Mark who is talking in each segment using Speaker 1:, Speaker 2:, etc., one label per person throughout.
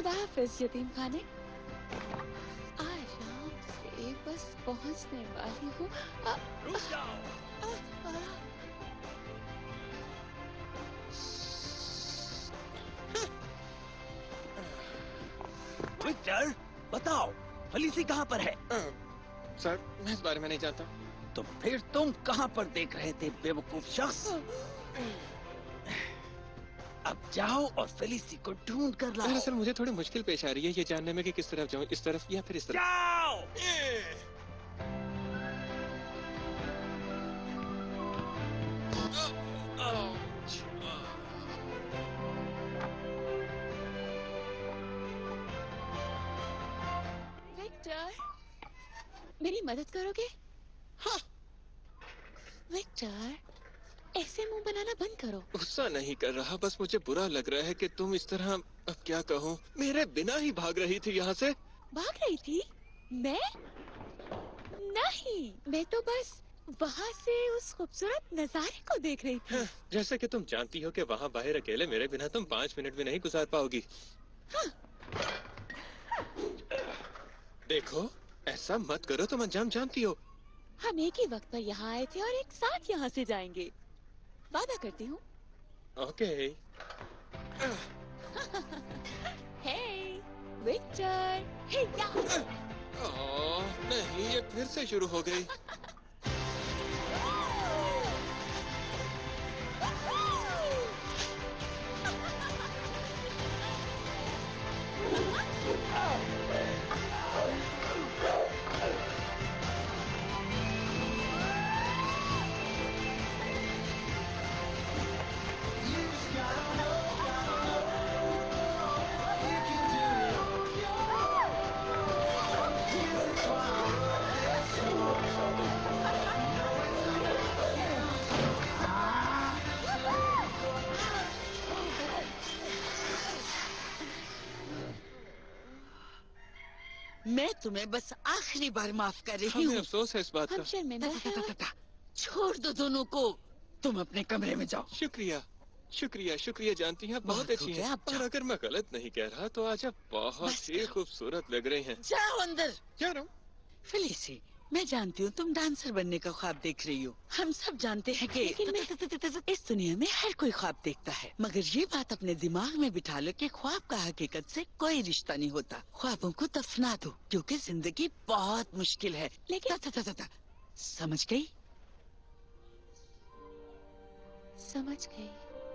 Speaker 1: खुदा हाफिज यतीम खाने। आराम से बस पहुंचने वाली हूँ।
Speaker 2: रुक जाओ। विक्टर, बताओ फेलिसी कहाँ पर है?
Speaker 3: सर, मैं इस बारे में नहीं जानता।
Speaker 2: तो फिर तुम कहाँ पर देख रहे थे बेवकूफ शख्स? अब जाओ और फेलिसी को ढूंढ कर लाओ।
Speaker 3: दरअसल मुझे थोड़ी मुश्किल पेश आ रही है ये जानने में कि किस तरफ जाऊं, इस तरफ या फिर इस तरफ।
Speaker 2: जाओ।
Speaker 1: विक्टर, मेरी मदद करोगे?
Speaker 3: हाँ।
Speaker 1: विक्टर, ऐसे मुंह बनाना बंद करो।
Speaker 3: गुस्सा नहीं कर रहा, बस मुझे बुरा लग रहा है कि तुम इस तरह, अब क्या कहूँ, मेरे बिना ही भाग रही थी यहाँ से।
Speaker 1: भाग रही थी? मैं? नहीं, मैं तो बस वहाँ से उस खूबसूरत नजारे को देख रही थी।
Speaker 3: हाँ, जैसे कि तुम जानती हो कि वहाँ बाहर अकेले मेरे बिना तुम 5 मिनट भी नहीं गुजार पाओगी।
Speaker 1: हाँ।
Speaker 3: देखो, ऐसा मत करो, तुम अंजाम जानती हो।
Speaker 1: हम एक ही वक्त पर यहाँ आए थे और एक साथ यहाँ से जाएंगे। वादा करती हूँ।
Speaker 3: ओके।
Speaker 1: हे, विक्टर, हे यार।
Speaker 3: नहीं, ये फिर से शुरू हो गई।
Speaker 4: मैं तुम्हें बस आखिरी बार माफ कर रही
Speaker 3: हमें
Speaker 4: हूँ।
Speaker 3: अफसोस है इस बात
Speaker 1: हम
Speaker 3: का।
Speaker 1: शर्मिंदा हैं।
Speaker 4: छोड़ दो दोनों को, तुम अपने कमरे में जाओ।
Speaker 3: शुक्रिया, शुक्रिया, शुक्रिया, जानती हैं बहुत अच्छी हैं। और अगर मैं गलत नहीं कह रहा तो आज आप बहुत ही खूबसूरत लग रही हैं।
Speaker 4: जाओ अंदर।
Speaker 3: जा रहा हूँ।
Speaker 4: फेलिसी, मैं जानती हूँ तुम डांसर बनने का ख्वाब देख रही हो। हम सब जानते हैं कि इस दुनिया में हर कोई ख्वाब देखता है, मगर ये बात अपने दिमाग में बिठा लो कि ख्वाब का हकीकत से कोई रिश्ता नहीं होता। ख्वाबों को दफना दो क्योंकि जिंदगी बहुत मुश्किल है।
Speaker 1: लेकिन
Speaker 4: समझ गई?
Speaker 1: समझ गई।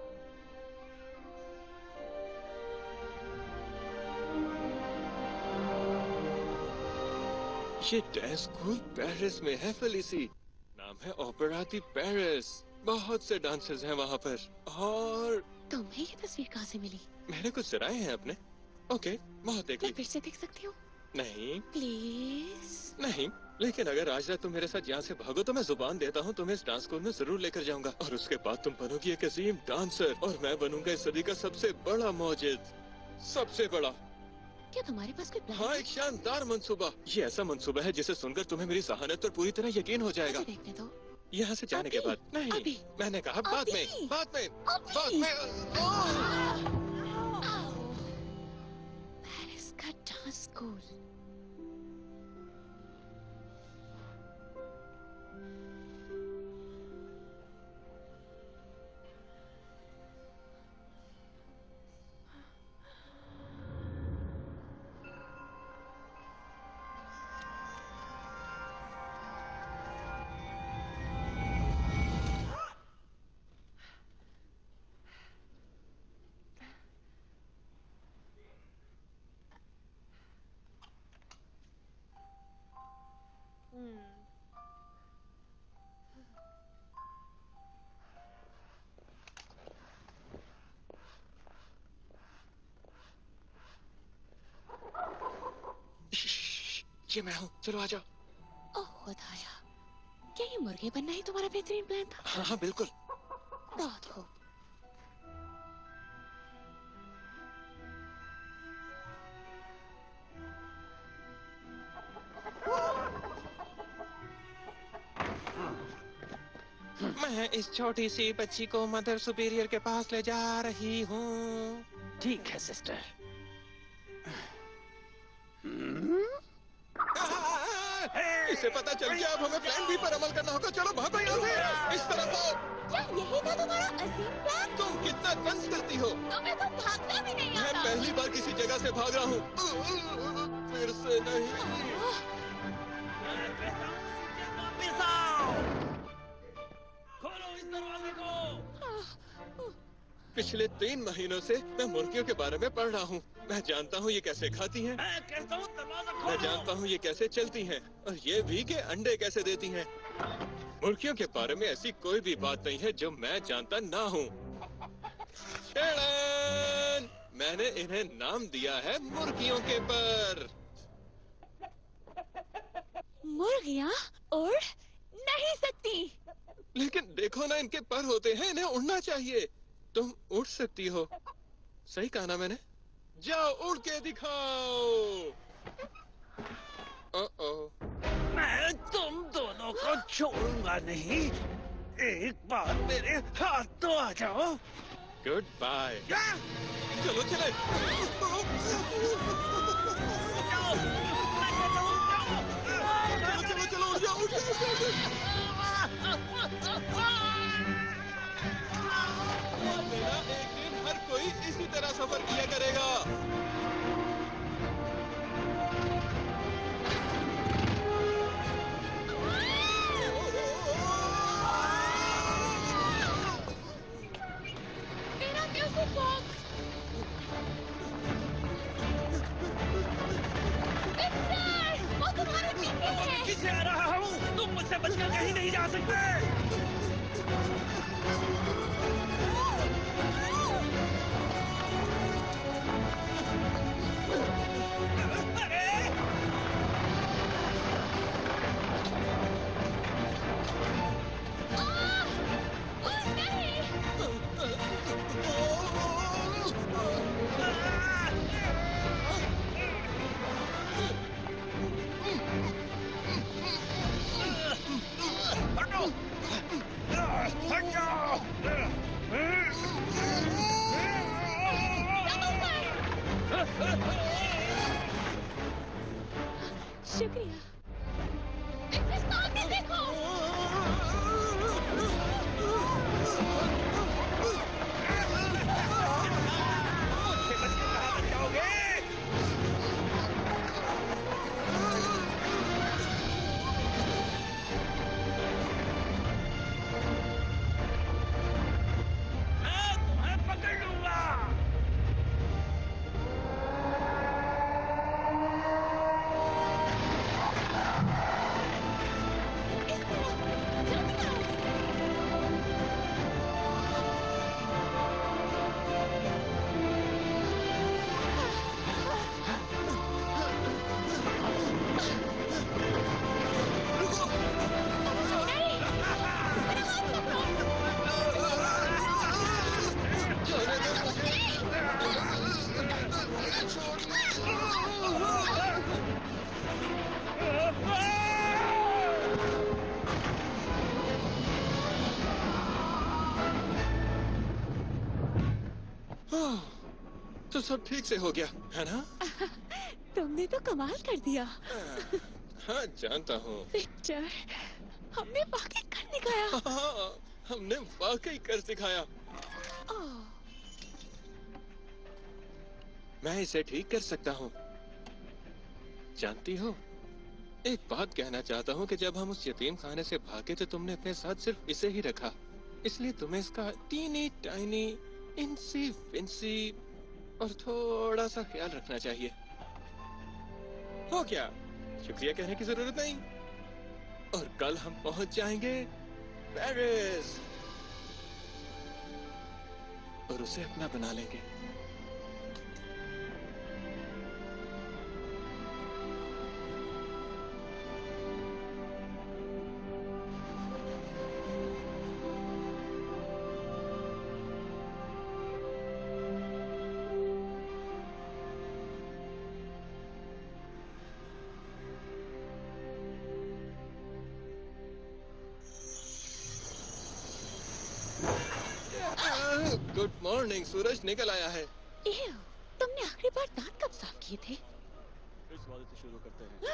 Speaker 3: ये डांस स्कूल पेरिस में है फेलिसी। नाम है ओपेरा दी पेरिस। बहुत से डांसर्स हैं वहाँ पर। और
Speaker 1: तुम्हें ये तस्वीर कहाँ से मिली?
Speaker 3: मैंने कुछ जराए हैं अपने। ओके, बहुत देख
Speaker 1: मैं
Speaker 3: ली।
Speaker 1: फिर से देख सकती हूँ?
Speaker 3: नहीं,
Speaker 1: प्लीज।
Speaker 3: नहीं, लेकिन अगर आज रात तुम मेरे साथ यहाँ से भागो तो मैं जुबान देता हूँ तुम्हें इस डांस स्कूल में जरूर लेकर जाऊंगा। और उसके बाद तुम बनोगी एक अजीम डांसर और मैं बनूंगा इस सदी का सबसे बड़ा मौजिद, सबसे बड़ा।
Speaker 1: क्या तुम्हारे पास कोई प्लान
Speaker 3: हाँ,
Speaker 1: है?
Speaker 3: एक शानदार मंसूबा। ये ऐसा मंसूबा है जिसे सुनकर तुम्हें मेरी जहानत पर पूरी तरह यकीन हो जाएगा।
Speaker 1: मुझे देखने दो।
Speaker 3: यहाँ से जाने के
Speaker 1: अभी,
Speaker 3: बाद नहीं,
Speaker 1: अभी,
Speaker 3: मैंने कहा बाद
Speaker 1: अभी,
Speaker 3: में, बाद में,
Speaker 1: अभी।
Speaker 3: बाद में।
Speaker 1: पेरिस का डांस स्कूल।
Speaker 3: ये मैं हूँ, चलो आ जाओ।
Speaker 1: ओह खुदाया, क्या ये मुर्गे बनना ही तुम्हारा बेहतरीन प्लान था?
Speaker 3: हाँ हाँ बिल्कुल।
Speaker 1: बहुत खूब।
Speaker 3: मैं इस छोटी सी बच्ची को मदर सुपीरियर के पास ले जा रही हूँ।
Speaker 2: ठीक है सिस्टर।
Speaker 3: इसे पता चल गया, अब हमें प्लान बी पर अमल करना होगा। चलो भागो यहाँ से, इस तरफ आओ।
Speaker 1: क्या यही था तुम्हारा अजीम प्लान?
Speaker 3: तुम कितना तंज करती हो।
Speaker 1: तुम्हें तो भागना भी नहीं
Speaker 3: मैं
Speaker 1: आता।
Speaker 3: पहली बार किसी जगह से भाग रहा हूँ, फिर से नहीं।
Speaker 2: वापस आओ। खोलो इस दरवाजे को।
Speaker 3: पिछले 3 महीनों से मैं मुर्गियों के बारे में पढ़ रहा हूँ। मैं जानता हूँ ये कैसे खाती हैं।
Speaker 2: मैं कहता हूँ दरवाजा खोलो।
Speaker 3: मैं जानता हूँ ये कैसे चलती हैं, और ये भी कि अंडे कैसे देती हैं। मुर्गियों के बारे में ऐसी कोई भी बात नहीं है जो मैं जानता ना हूँ। शेरन! मैंने इन्हें नाम दिया है मुर्गियों के पर।
Speaker 1: मुर्गियाँ उड़ नहीं सकती।
Speaker 3: लेकिन देखो ना, इनके पर होते हैं, इन्हें उड़ना चाहिए। तुम उड़ सकती हो। सही कहा ना मैंने? जाओ उड़ के दिखाओ।
Speaker 2: मैं तुम दोनों को छोड़ूंगा नहीं। एक बार मेरे हाथ तो आ जाओ।
Speaker 3: Good bye.
Speaker 2: या!
Speaker 3: चलो चले।
Speaker 2: जाओ, मैं कहता हूँ जाओ।
Speaker 3: चलो चलो उड़ जाओ, उड़ जाओ। मेरा एक दिन हर कोई इसी तरह सफर किया करेगा।
Speaker 1: मेरा म्यूजिक बॉक्स। विक्टर, वो तुम्हारे पीछे है।
Speaker 2: पीछे आ रहा हूँ। तुम मुझसे बचकर कहीं नहीं जा सकते। हटो! हट जाओ!
Speaker 1: शुक्रिया। विक्टर, सामने देखो।
Speaker 2: मुझसे बचकर कहाँ बच जाओगे? मैं तुम्हें पकड़ लूंगा।
Speaker 1: इस तरफ, जल्दी आओ।
Speaker 3: तो सब ठीक से हो गया है ना?
Speaker 1: तुमने तो कमाल कर दिया।
Speaker 3: हाँ जानता हूँ।
Speaker 1: विक्टर, हमने वाकई कर दिखाया।
Speaker 3: हाँ, हमने वाकई कर दिखाया।
Speaker 1: ओह,
Speaker 3: मैं इसे ठीक कर सकता हूँ। जानती हो, एक बात कहना चाहता हूँ कि जब हम उस यतीम खाने से भागे तो तुमने अपने साथ सिर्फ इसे ही रखा, इसलिए तुम्हें इसका टीनी टाइनी इंसी विंसी और थोड़ा सा ख्याल रखना चाहिए। हो क्या? शुक्रिया कहने की जरूरत नहीं। और कल हम पहुंच जाएंगे पेरिस और उसे अपना बना लेंगे। गुड मॉर्निंग, सूरज निकल आया है।
Speaker 1: ew, तुमने आखिरी बार दांत कब साफ किए थे?
Speaker 3: इस वाले से शुरू करते हैं।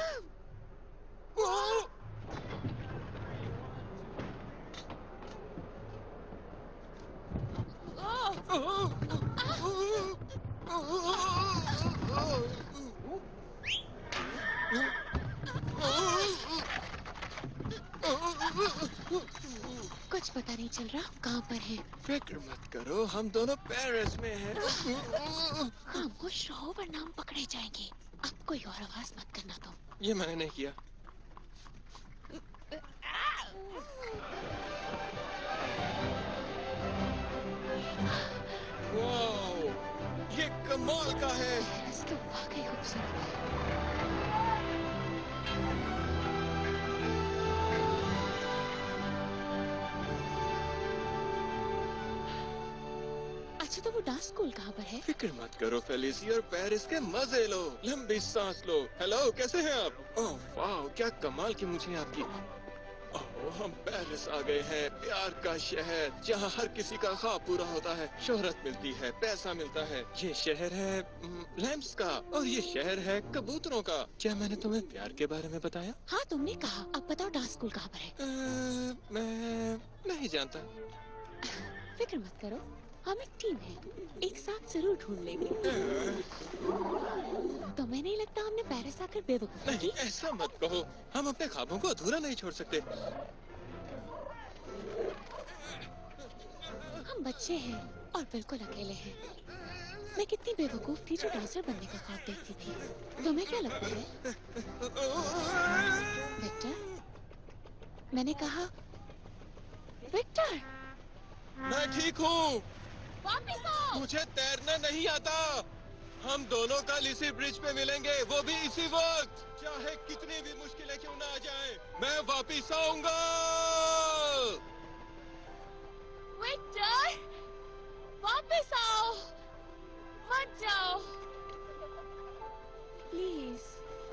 Speaker 1: कुछ पता नहीं चल रहा कहाँ पर है।
Speaker 3: फिक्र मत करो, हम दोनों पेरिस में हैं।
Speaker 1: खामोश रहो वरना हम पकड़े जाएंगे। अब कोई और आवाज मत करना तुम।
Speaker 3: ये मैंने नहीं किया। वाओ, ये कमाल का है।
Speaker 1: पेरिस तो वाकई खूबसूरत है। अच्छा तो वो डांस स्कूल कहाँ पर है?
Speaker 3: फिक्र मत करो फेलिसी, और पेरिस के मजे लो, लंबी सांस लो। हेलो, कैसे हैं आप? ओह वाह, क्या कमाल की मुझे आपकी। ओह, हम पेरिस आ गए हैं, प्यार का शहर, जहाँ हर किसी का ख्वाब पूरा होता है, शोहरत मिलती है, पैसा मिलता है। ये शहर है लैम्प्स का, और ये शहर है कबूतरों का। क्या मैंने तुम्हें प्यार के बारे में बताया?
Speaker 1: हाँ तुमने कहा। अब बताओ डांस स्कूल कहाँ पर है?
Speaker 3: मैं नहीं जानता।
Speaker 1: फिक्र मत करो, हम एक टीम है, एक साथ जरूर ढूंढ लेंगे। तुम्हें नहीं लगता हमने पेरिस आकर बेवकूफी
Speaker 3: नहीं,
Speaker 1: की?
Speaker 3: ऐसा मत कहो, हम अपने ख्वाबों को अधूरा नहीं छोड़ सकते।
Speaker 1: हम बच्चे हैं और बिल्कुल अकेले हैं। मैं कितनी बेवकूफ थी जो डांसर बनने का ख्वाब देखती थी। तुम्हें क्या लगता है? विक्टर, मैंने कहा विक्टर।
Speaker 3: मैं ठीक हूँ,
Speaker 1: वापस आओ।
Speaker 3: मुझे तैरना नहीं आता। हम दोनों कल इसी ब्रिज पे मिलेंगे, वो भी इसी वक्त, चाहे कितनी भी मुश्किलें क्यों ना आ जाएं, मैं वापिस आऊंगा।
Speaker 1: विक्टर, वापस आओ, मत जाओ, प्लीज।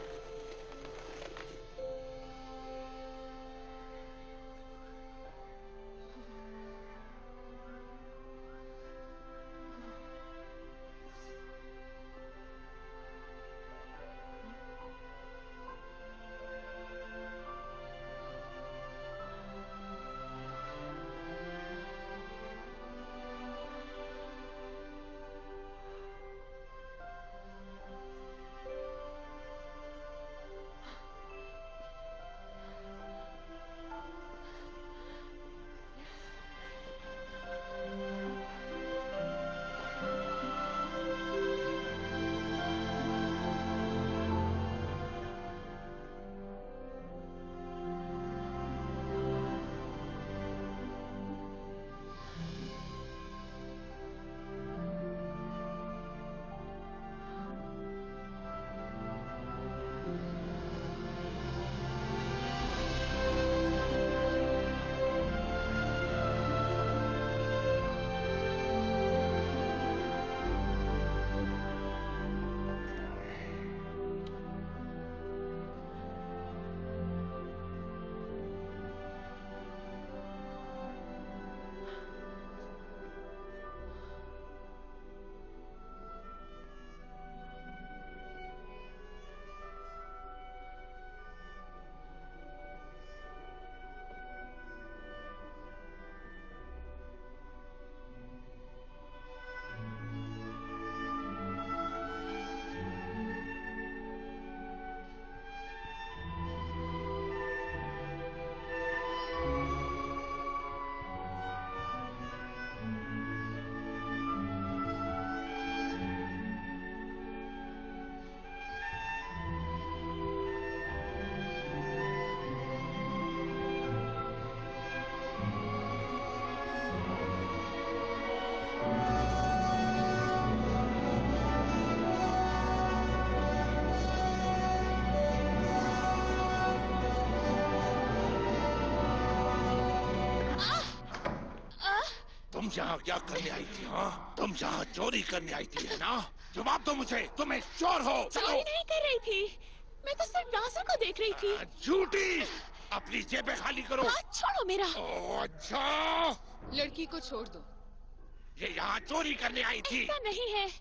Speaker 2: तुम यहाँ क्या करने आई थी? हाँ, तुम यहाँ चोरी करने आई थी, है ना? जवाब दो मुझे, तुम एक चोर हो।
Speaker 1: चोरी नहीं कर रही थी, मैं तो सिर्फ डांसर को देख रही थी।
Speaker 2: झूठी, अपनी जेबें खाली करो।
Speaker 1: हाथ छोड़ो मेरा।
Speaker 2: ओह, अच्छा,
Speaker 5: लड़की को छोड़ दो।
Speaker 2: ये यहाँ चोरी करने आई थी।
Speaker 1: ऐसा नहीं है,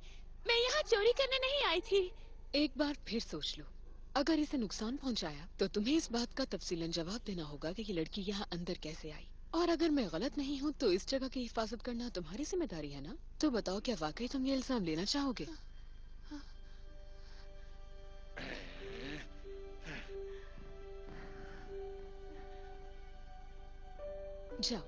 Speaker 1: मैं यहाँ चोरी करने नहीं आई थी।
Speaker 5: एक बार फिर सोच लो, अगर इसे नुकसान पहुंचाया तो तुम्हें इस बात का तफसीलन जवाब देना होगा कि ये लड़की यहाँ अंदर कैसे आई। और अगर मैं गलत नहीं हूँ तो इस जगह की हिफाजत करना तुम्हारी जिम्मेदारी है ना? तो बताओ, क्या वाकई तुम ये इल्जाम लेना चाहोगे? जाओ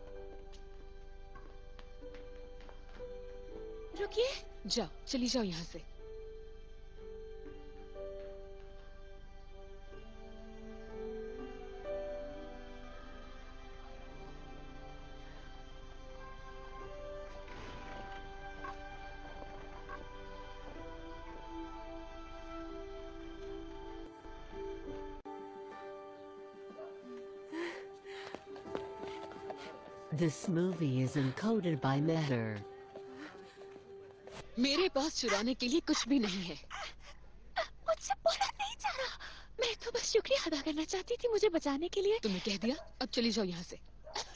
Speaker 1: रुकिए।
Speaker 5: जाओ, चली जाओ यहाँ से।
Speaker 6: This movie is encoded by Meher.
Speaker 5: मेरे पास चुराने के लिए कुछ भी नहीं है।
Speaker 1: मुझसे बोला नहीं जा रहा। मैं तो बस शुक्रिया अदा करना चाहती थी मुझे बचाने के लिए।
Speaker 5: तुम्हें कह दिया, अब चली जाओ यहाँ से।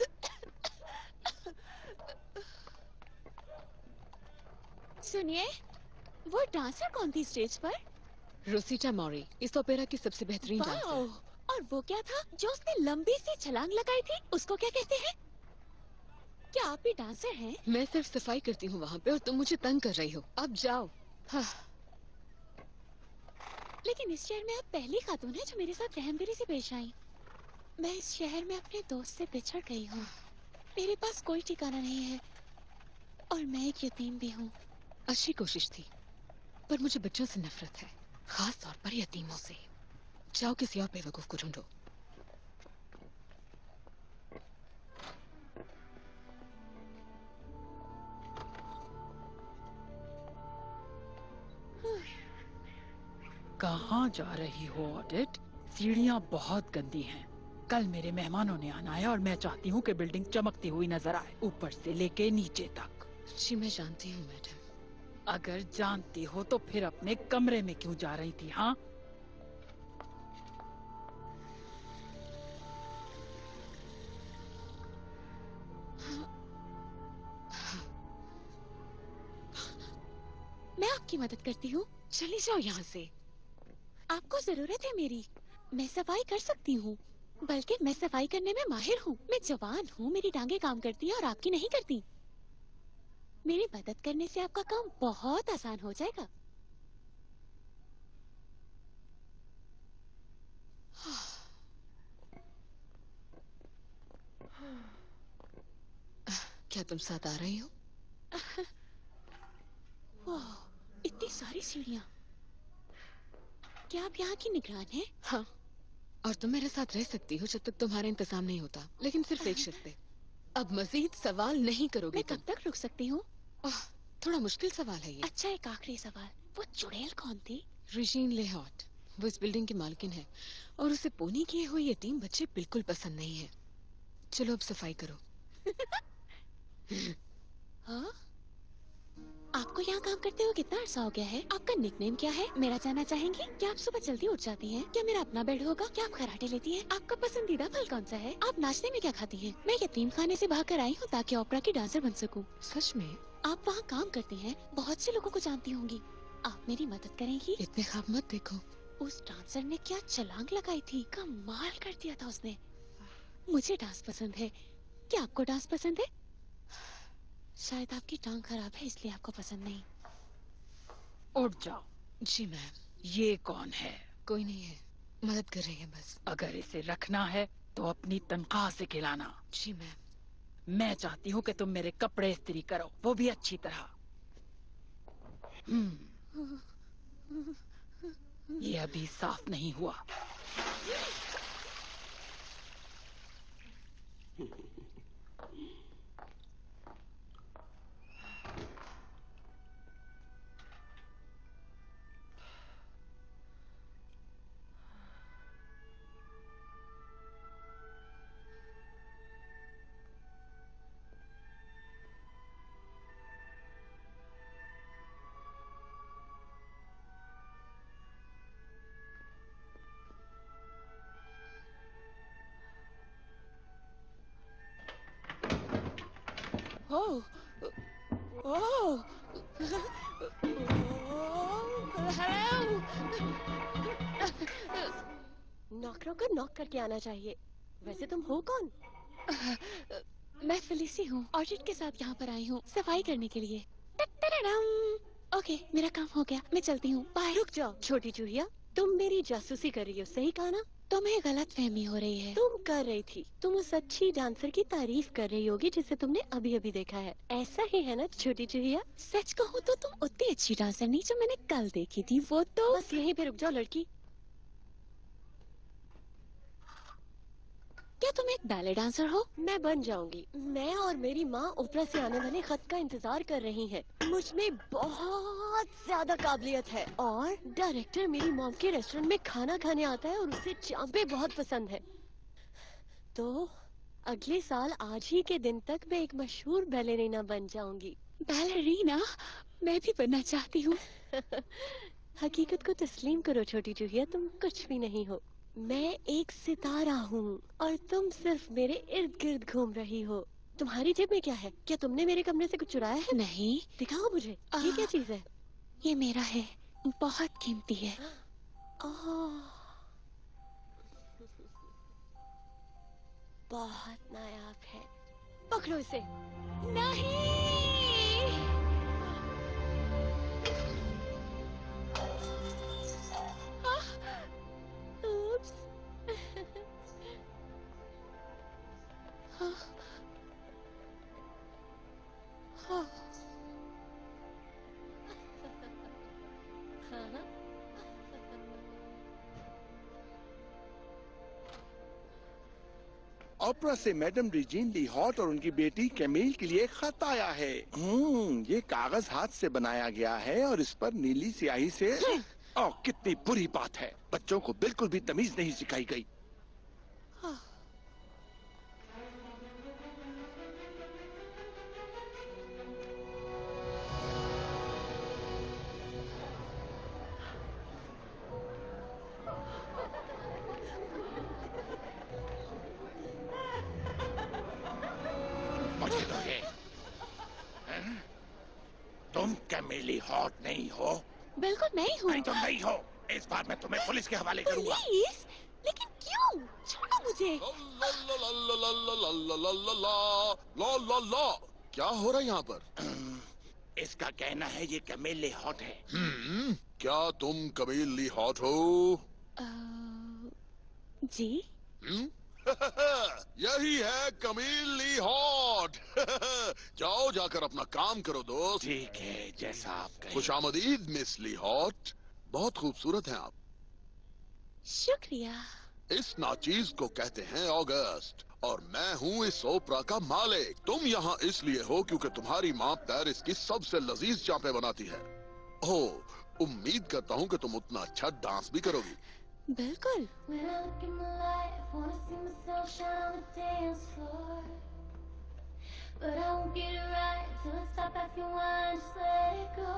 Speaker 1: सुनिए, वो डांसर कौन थी स्टेज पर?
Speaker 5: रोसिटा मॉरी, इस ओपेरा की सबसे बेहतरीन डांसर।
Speaker 1: वाओ! और वो क्या था जो उसने लंबी सी छलांग लगाई थी? उसको क्या कहते हैं? क्या आप भी डांसर हैं?
Speaker 5: मैं सिर्फ सफाई करती हूँ वहाँ पे और तुम मुझे तंग कर रही हो। अब जाओ। हाँ।
Speaker 1: लेकिन इस शहर में आप पहली खातून है जो मेरे साथ रहमदिली से पेश आई। मैं इस शहर में अपने दोस्त से बिछड़ गई हूँ। मेरे पास कोई ठिकाना नहीं है और मैं एक यतीम भी हूँ।
Speaker 5: अच्छी कोशिश थी, पर मुझे बच्चों से नफरत है, खास तौर पर यतीमों से। जाओ किसी और बेवकूफ को ढूंढो।
Speaker 7: कहाँ जा रही हो ऑडिट? सीढ़ियाँ बहुत गंदी हैं। कल मेरे मेहमानों ने आना है और मैं चाहती हूँ कि बिल्डिंग चमकती हुई नजर आए, ऊपर से लेके नीचे तक।
Speaker 5: जी मैं जानती हूँ मैडम।
Speaker 7: अगर जानती हो तो फिर अपने कमरे में क्यों जा रही थी? हाँ,
Speaker 1: मैं आपकी मदद करती हूँ।
Speaker 5: चली जाओ यहाँ से।
Speaker 1: आपको जरूरत है मेरी। मैं सफाई कर सकती हूँ, बल्कि मैं सफाई करने में माहिर हूँ। मैं जवान हूँ, मेरी टांगे काम करती हैं और आपकी नहीं करती। मेरी मदद करने से आपका काम बहुत आसान हो जाएगा।
Speaker 5: क्या तुम साथ आ रही हो?
Speaker 1: वाह, इतनी सारी सीढ़ियाँ। क्या आप यहाँ की निगरान हैं?
Speaker 5: हाँ, और तुम मेरे साथ रह सकती हो जब तक तुम्हारा इंतजाम नहीं होता, लेकिन सिर्फ एक शर्त पे। अब मजीद सवाल नहीं करोगे
Speaker 1: मैं
Speaker 5: तुम।
Speaker 1: कब तक रुक सकती हूँ?
Speaker 5: थोड़ा मुश्किल सवाल है ये।
Speaker 1: अच्छा, एक आखिरी सवाल। वो चुड़ैल कौन थी?
Speaker 5: रिजीन लेहॉट, वो इस बिल्डिंग की मालकिन है और उसे पोनी किए हुए यतीम बच्चे बिल्कुल पसंद नहीं है। चलो अब सफाई करो।
Speaker 1: हाँ? आपको यहाँ काम करते हुए कितना अरसा हो गया है? आपका निकनेम क्या है? मेरा जानना चाहेंगी? क्या आप सुबह जल्दी उठ जाती हैं? क्या मेरा अपना बेड होगा? क्या आप खराटे लेती हैं? आपका पसंदीदा फल कौन सा है? आप नाश्ते में क्या खाती हैं? मैं यतीम खाने से भाग कर आई हूँ ताकि ओपरा की डांसर बन सकूँ।
Speaker 5: सच में?
Speaker 1: आप वहाँ काम करती हैं, बहुत से लोगों को जानती होंगी। आप मेरी मदद करेंगी?
Speaker 5: इतने ख्वाब मत देखो।
Speaker 1: उस डांसर ने क्या छलांग लगाई थी, कमाल कर दिया था उसने। मुझे डांस पसंद है। क्या आपको डांस पसंद है? शायद आपकी टांग खराब है इसलिए आपको पसंद नहीं।
Speaker 7: उठ जाओ।
Speaker 5: जी मैम।
Speaker 7: ये कौन है?
Speaker 5: कोई नहीं है, मदद कर रही है बस।
Speaker 7: अगर इसे रखना है तो अपनी तनख्वाह से खिलाना।
Speaker 5: जी मैम।
Speaker 7: मैं चाहती हूँ कि तुम मेरे कपड़े इस्त्री करो, वो भी अच्छी तरह। ये अभी साफ नहीं हुआ।
Speaker 1: Oh, oh, hello. नौकरों को नॉक करके आना चाहिए। वैसे तुम हो कौन? मैं फेलिसी हूँ। ऑडिट के साथ यहाँ पर आई हूँ सफाई करने के लिए। ओके, मेरा काम हो गया, मैं चलती हूँ, बाय। रुक जाओ छोटी चूहिया, तुम मेरी जासूसी कर रही हो, सही कहा ना? तुम्हें गलत फहमी हो रही है। तुम कर रही थी। तुम उस अच्छी डांसर की तारीफ कर रही होगी जिसे तुमने अभी अभी देखा है। ऐसा ही है ना छोटी चूहिया? सच कहूँ तो तुम उतनी अच्छी डांसर नहीं जो मैंने कल देखी थी। वो तो बस यहीं पे रुक जाओ लड़की। क्या तुम एक बैले डांसर हो? मैं बन जाऊंगी। मैं और मेरी माँ ओपरा से आने वाले खत का इंतजार कर रही हैं। मुझ में बहुत ज्यादा काबिलियत है और डायरेक्टर मेरी मॉम के रेस्टोरेंट में खाना खाने आता है और उसे चांपे बहुत पसंद है। तो अगले साल आज ही के दिन तक मैं एक मशहूर बैलेरिना बन जाऊंगी। बैलेरिना? मैं भी बनना चाहती हूँ। हकीकत को तस्लीम करो छोटी चूहिया, तुम कुछ भी नहीं हो। मैं एक सितारा हूँ और तुम सिर्फ मेरे इर्द गिर्द घूम रही हो। तुम्हारी जेब में क्या है? क्या तुमने मेरे कमरे से कुछ चुराया है? नहीं। दिखाओ मुझे, ये क्या चीज है? ये मेरा है, बहुत कीमती है। बहुत नायाब है। पकड़ो इसे। नहीं। Oops.
Speaker 8: ओपरा से मैडम रिजीन ली हॉट और उनकी बेटी कैमिल के लिए खत आया है। ये कागज हाथ से बनाया गया है और इस पर नीली स्याही से कितनी बुरी बात है। बच्चों को बिल्कुल भी तमीज नहीं सिखाई गई। मुझे तो ये तुम कैमिली हॉट नहीं हो?
Speaker 1: बिल्कुल नहीं हूँ।
Speaker 8: नहीं, तुम नहीं हो। इस बार मैं तुम्हें पुलिस के हवाले करूंगा।
Speaker 1: पुलिस? लेकिन क्यों? छोड़ो मुझे।
Speaker 9: क्या हो रहा है यहाँ पर?
Speaker 8: इसका कहना है ये कैमिली हॉट है।
Speaker 9: क्या तुम कमील ली हॉट हो?
Speaker 1: जी?
Speaker 9: यही है कमील ली हॉट। जाओ जाकर अपना काम करो दोस्त।
Speaker 8: ठीक है, जैसा आप कहें।
Speaker 9: खुशामदीद मिस ली हॉट, बहुत खूबसूरत हैं आप।
Speaker 1: शुक्रिया।
Speaker 9: इस नाचीज को कहते हैं ऑगस्ट और मैं हूँ इस ओपरा का मालिक। तुम यहाँ इसलिए हो क्योंकि तुम्हारी माँ पेरिस की सबसे लजीज चांपे बनाती है। ओह, उम्मीद करता हूँ कि तुम उतना अच्छा डांस भी करोगी।
Speaker 1: बिल्कुल। But I won't get it right till I stop asking why and just let it go.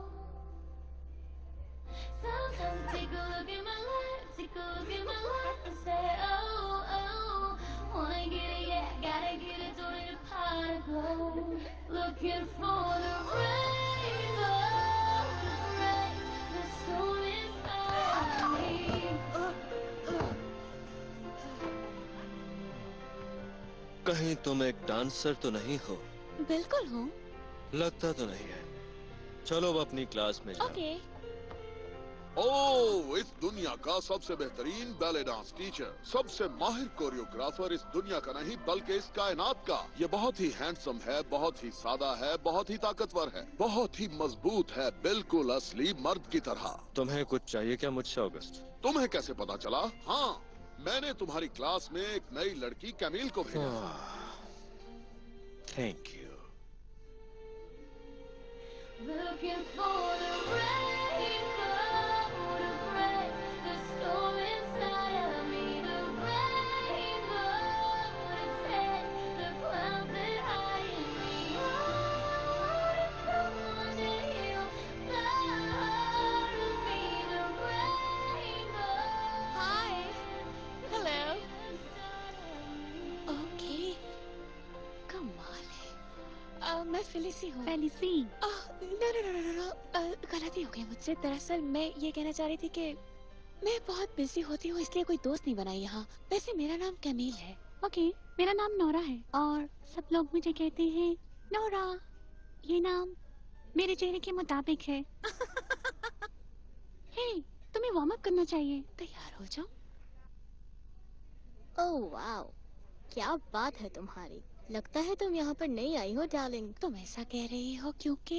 Speaker 1: Sometimes I take a look at my life, and say, oh, oh, wanna get it, yeah, gotta get it, don't need a pot to go. Looking for the rainbow, the storm inside me.
Speaker 3: कहीं तुम एक dancer तो नहीं हो?
Speaker 1: बिल्कुल हूँ।
Speaker 3: लगता तो नहीं है। चलो अब अपनी क्लास में जाओ।
Speaker 1: ओके।
Speaker 9: ओह, इस दुनिया का सबसे बेहतरीन बैले डांस टीचर, सबसे माहिर कोरियोग्राफर इस दुनिया का नहीं बल्कि इस कायनात का। ये बहुत ही हैंडसम है, बहुत ही सादा है, बहुत ही ताकतवर है, बहुत ही मजबूत है, बिल्कुल असली मर्द की तरह।
Speaker 3: तुम्हें कुछ चाहिए क्या मुझसे ऑगस्ट?
Speaker 9: तुम्हें कैसे पता चला? हाँ, मैंने तुम्हारी क्लास में एक नई लड़की कैमिल को भेजा।
Speaker 3: Thank you.
Speaker 1: Looking for the rainbow to break the storm inside of me. The rainbow to take the clouds that hide in me. Oh, to come on and heal the heart of me. The rainbow. Hi. Hello. Okay. कमाल है। मैं मैं fallacy हूँ।
Speaker 10: Fallacy.
Speaker 1: No, गलती हो गई मुझसे। दरअसल मैं ये कहना चाह रही थी कि मैं बहुत बिजी होती हूँ, इसलिए कोई दोस्त नहीं बना यहाँ। वैसे मेरा नाम कैमिल है।
Speaker 10: ओके, मेरा नाम नोरा है और सब लोग मुझे कहते हैं नोरा। ये नाम मेरे चेहरे के मुताबिक है। हे, तुम्हें वार्म अप करना चाहिए।
Speaker 1: तैयार हो जाओ।
Speaker 11: ओह वाओ, क्या बात है तुम्हारी। लगता है तुम यहाँ पर नई आई हो डार्लिंग।
Speaker 1: तुम ऐसा कह रही हो क्योंकि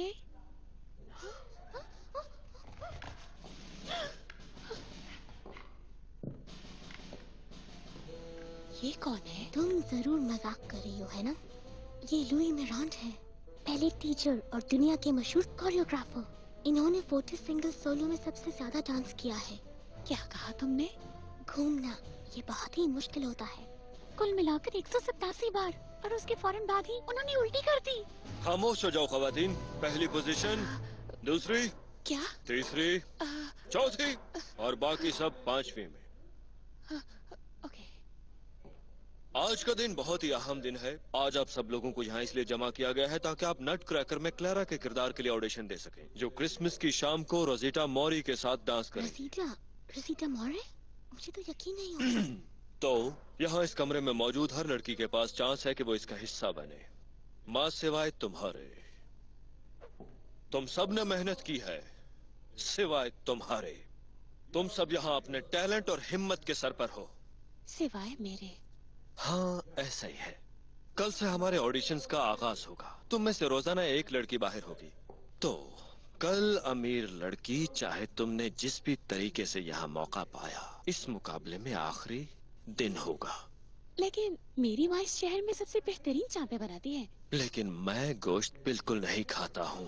Speaker 1: ये कौन है?
Speaker 11: तुम जरूर मजाक कर रही हो, है ना? ये लुई मिरांड है, पहले टीचर और दुनिया के मशहूर कोरियोग्राफर। इन्होंने 40 सिंगल सोलो में सबसे ज्यादा डांस किया है।
Speaker 1: क्या कहा तुमने?
Speaker 11: घूमना ये बहुत ही मुश्किल होता है।
Speaker 10: कुल मिलाकर 187 बार, और उसके फौरन बाद ही उन्होंने उल्टी कर दी।
Speaker 12: खामोश हो जाओ खवातीन। पहली पोजीशन, दूसरी,
Speaker 1: क्या?
Speaker 12: तीसरी, चौथी और बाकी सब 5वीं में।
Speaker 1: ओके।
Speaker 12: आज का दिन बहुत ही अहम दिन है। आज आप सब लोगों को यहाँ इसलिए जमा किया गया है ताकि आप नट क्रैकर में क्लैरा के किरदार के लिए ऑडिशन दे सकें, जो क्रिसमस की शाम को रोजिटा मॉरी के साथ डांस करेगी।
Speaker 11: रोजिटा मॉरी? मुझे तो यकीन नहीं हो रहा।
Speaker 12: तो यहाँ इस कमरे में मौजूद हर लड़की के पास चांस है कि वो इसका हिस्सा बने, माँ सिवाय तुम्हारे। तुम सब ने मेहनत की है सिवाय तुम्हारे। तुम सब यहाँ अपने टैलेंट और हिम्मत के सर पर हो।
Speaker 1: सिवाय मेरे?
Speaker 12: हाँ, ऐसा ही है। कल से हमारे ऑडिशंस का आगाज होगा। तुम में से रोजाना एक लड़की बाहर होगी। तो कल अमीर लड़की, चाहे तुमने जिस भी तरीके से यहाँ मौका पाया, इस मुकाबले में आखिरी दिन होगा।
Speaker 1: लेकिन मेरी माँ इस शहर में सबसे बेहतरीन चांपे बनाती है।
Speaker 12: लेकिन मैं गोश्त बिल्कुल नहीं खाता हूँ।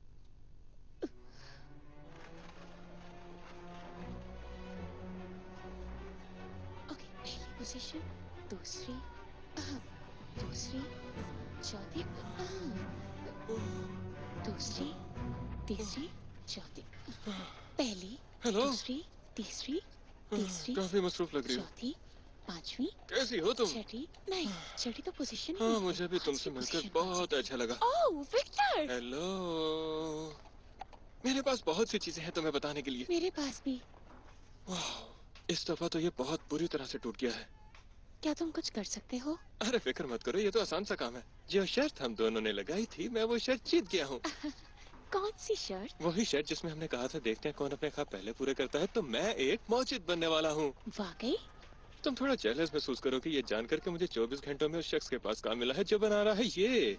Speaker 1: ओके, पहली पोजीशन, दूसरी, दूसरी, चौथी, दूसरी, तीसरी, चौथी, पहली, दूसरी, तीसरी, तीसरी,
Speaker 3: काफी मसरूफ लग रही हो।
Speaker 1: चौथी, 5वीं।
Speaker 3: कैसी हो तुम?
Speaker 1: छठी नहीं, छठी तो पोजीशन।
Speaker 3: हाँ, मुझे भी तुमसे मिलकर बहुत अच्छा लगा।
Speaker 1: Oh Victor!
Speaker 3: हेलो। मेरे पास बहुत सी चीजें हैं तुम्हें बताने के लिए।
Speaker 1: मेरे पास भी।
Speaker 3: इस दफा तो ये बहुत बुरी तरह से टूट गया है।
Speaker 1: क्या तुम कुछ कर सकते हो?
Speaker 3: अरे फिक्र मत करो, ये तो आसान सा काम है। जो शर्त हम दोनों ने लगाई थी, मैं वो शर्त जीत गया हूँ।
Speaker 1: कौन सी शर्त?
Speaker 3: वही शर्त जिसमें हमने कहा था देखते हैं कौन अपने ख्वाब पहले पूरे करता है। तो मैं एक मौजिद बनने वाला हूँ।
Speaker 1: वाकई?
Speaker 3: तुम थोड़ा जेलस महसूस करोगे ये जानकर के मुझे 24 घंटों में उस शख्स के पास काम मिला है जो बना रहा है ये।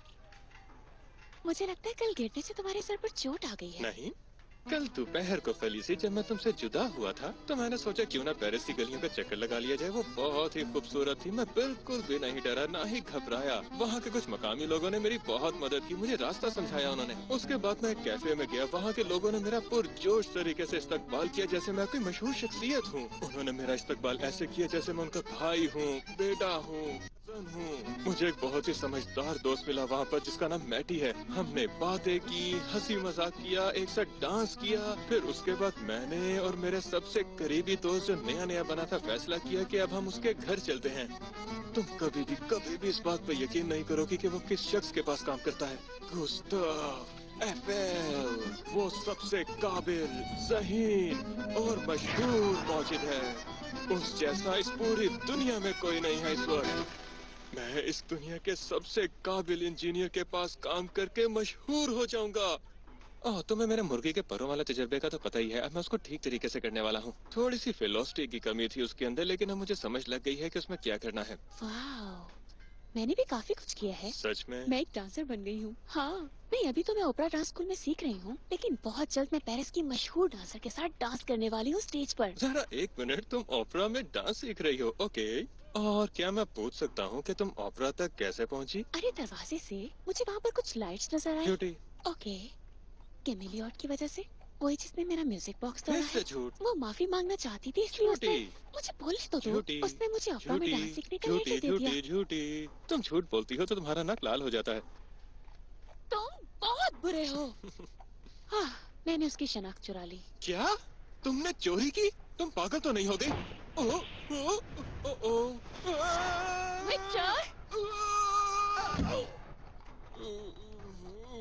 Speaker 1: मुझे लगता है कल गिरने से तुम्हारे सर पर चोट आ गई है।
Speaker 3: नहीं, कल दोपहर को फेलिसी, जब मैं तुमसे जुदा हुआ था तो मैंने सोचा क्यों ना पेरिस की गलियों का चक्कर लगा लिया जाए। वो बहुत ही खूबसूरत थी। मैं बिल्कुल भी नहीं डरा, ना ही घबराया। वहाँ के कुछ मकामी लोगों ने मेरी बहुत मदद की, मुझे रास्ता समझाया उन्होंने। उसके बाद मैं एक कैफे में गया। वहाँ के लोगों ने मेरा पुरजोश तरीके से इस्तकबाल किया जैसे मैं कोई मशहूर शख्सियत हूँ। उन्होंने मेरा इस्तकबाल ऐसे किया जैसे मैं उनका भाई हूँ, बेटा हूँ, हूँ। मुझे एक बहुत ही समझदार दोस्त मिला वहाँ पर जिसका नाम मैटी है। हमने बातें की, हंसी मजाक किया, एक साथ डांस किया। फिर उसके बाद मैंने और मेरे सबसे करीबी दोस्त जो नया नया बना था फैसला किया कि अब हम उसके घर चलते हैं। तुम कभी भी इस बात पर यकीन नहीं करोगी कि वो किस शख्स के पास काम करता है। गुस्ताव एफेल, वो सबसे काबिल, ज़हीन और मशहूर मौजिद है। उस जैसा इस पूरी दुनिया में कोई नहीं है इस वक्त। मैं इस दुनिया के सबसे काबिल इंजीनियर के पास काम करके मशहूर हो जाऊंगा। ओह, तुम्हें मेरे मुर्गी के परों वाला तजर्बे का तो पता ही है। अब मैं उसको ठीक तरीके से करने वाला हूँ। थोड़ी सी फिलोसफी की कमी थी उसके अंदर, लेकिन अब मुझे समझ लग गई है कि उसमें क्या करना है।
Speaker 1: वाह, मैंने भी काफी कुछ किया है।
Speaker 3: सच में?
Speaker 1: मैं एक डांसर बन गई हूँ। हाँ, नहीं अभी तो मैं ओपेरा डांस स्कूल में सीख रही हूँ, लेकिन बहुत जल्द मैं पेरिस की मशहूर डांसर के साथ डांस करने वाली हूँ स्टेज पर।
Speaker 3: जरा एक मिनट, तुम ओपेरा में डांस सीख रही हो? ओके, और क्या मैं पूछ सकता हूँ कि तुम ओपेरा तक कैसे पहुँची?
Speaker 1: अरे दरवाजे से। मुझे वहाँ पर कुछ लाइट्स नजर आई।
Speaker 3: झूठी।
Speaker 1: ओके, कैमिलियट की वजह से, वही जिसने मेरा म्यूजिक बॉक्स तोड़ा है।
Speaker 3: झूठ।
Speaker 1: वो माफी मांगना चाहती थी इसलिए उसने मुझे बोलने तो दो। उसने मुझे ओपेरा में डांस सीखने का लेटर दे दिया।
Speaker 3: झूठी। तुम झूठ बोलती हो तो तुम्हारा नाक लाल हो जाता है।
Speaker 1: तुम बहुत बुरे हो। हाँ, मैंने उसकी शनाख्त चुरा ली।
Speaker 3: क्या? तुमने चोरी की? तुम पागल तो नहीं हो गई?
Speaker 1: Victor!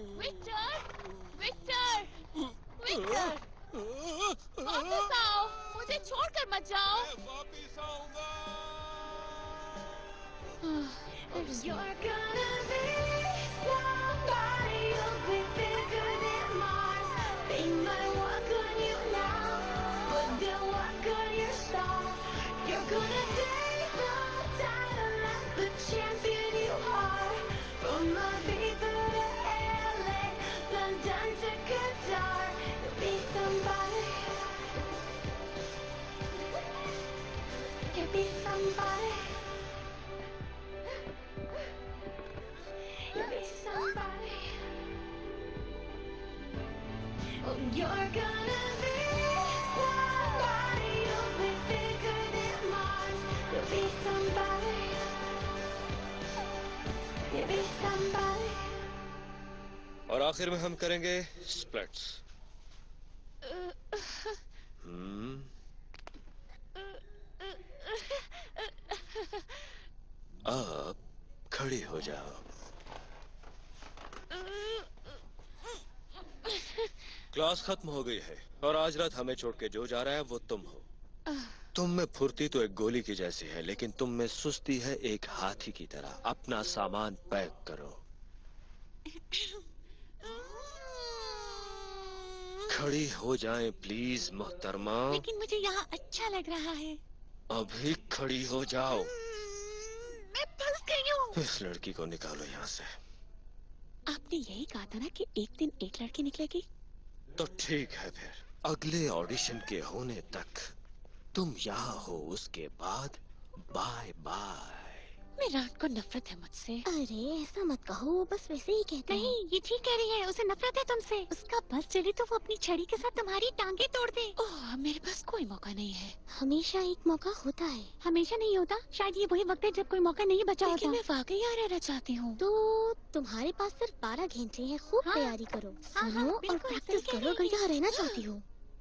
Speaker 1: You're gonna be somebody, you'll be bigger than Mars. They might walk on you now, but they'll walk on your star. You're gonna take the title like the champion you are. From Ibiza to LA, London to Qatar, you'll be somebody. You'll be somebody. You'll be somebody. Oh, you're gonna be somebody. You'll be bigger than Mars. You'll be somebody. You'll be somebody.
Speaker 12: और आखिर में हम करेंगे splits. अब खड़ी हो जाओ। Class खत्म हो गई है और आज रात हमें छोड़ के जो जा रहा है वो तुम हो। तुम में फुर्ती तो एक गोली की जैसी है, लेकिन तुम में सुस्ती है एक हाथी की तरह। अपना सामान पैक करो। खड़ी हो जाएं प्लीज मोहतरमा।
Speaker 10: लेकिन मुझे यहाँ अच्छा लग रहा है।
Speaker 12: अभी खड़ी हो जाओ।
Speaker 10: मैं फंस गई हूँ।
Speaker 12: इस लड़की को निकालो यहाँ से।
Speaker 1: आपने यही कहा था ना कि एक दिन एक लड़की निकलेगी।
Speaker 12: तो ठीक है फिर, अगले ऑडिशन के होने तक तुम यहाँ हो, उसके बाद बाय बाय।
Speaker 1: मेराट को नफरत है मुझसे।
Speaker 11: अरे ऐसा मत कहो, वो बस वैसे ही कहते हैं।
Speaker 10: नहीं, ये ठीक कह रही है, उसे नफरत है तुमसे। उसका बस चले तो वो अपनी छड़ी के साथ तुम्हारी टांगे तोड़ दे।
Speaker 1: ओह, मेरे पास कोई मौका नहीं है।
Speaker 11: हमेशा एक मौका होता है।
Speaker 10: हमेशा नहीं होता, शायद ये वही वक्त है जब कोई मौका नहीं बचा
Speaker 1: लेकिन
Speaker 10: होता।
Speaker 1: मैं वाकई यहाँ रहना चाहती हूँ।
Speaker 11: तो तुम्हारे पास सिर्फ 12 घंटे हैं, खूब
Speaker 10: हाँ।
Speaker 11: तैयारी करो,
Speaker 10: हाँ,
Speaker 11: सुनो और
Speaker 10: बिल्कुल,
Speaker 11: प्रैक्टिस
Speaker 10: सही कह
Speaker 11: करो अगर
Speaker 10: रही है।
Speaker 11: यहाँ रहना चाहती हो।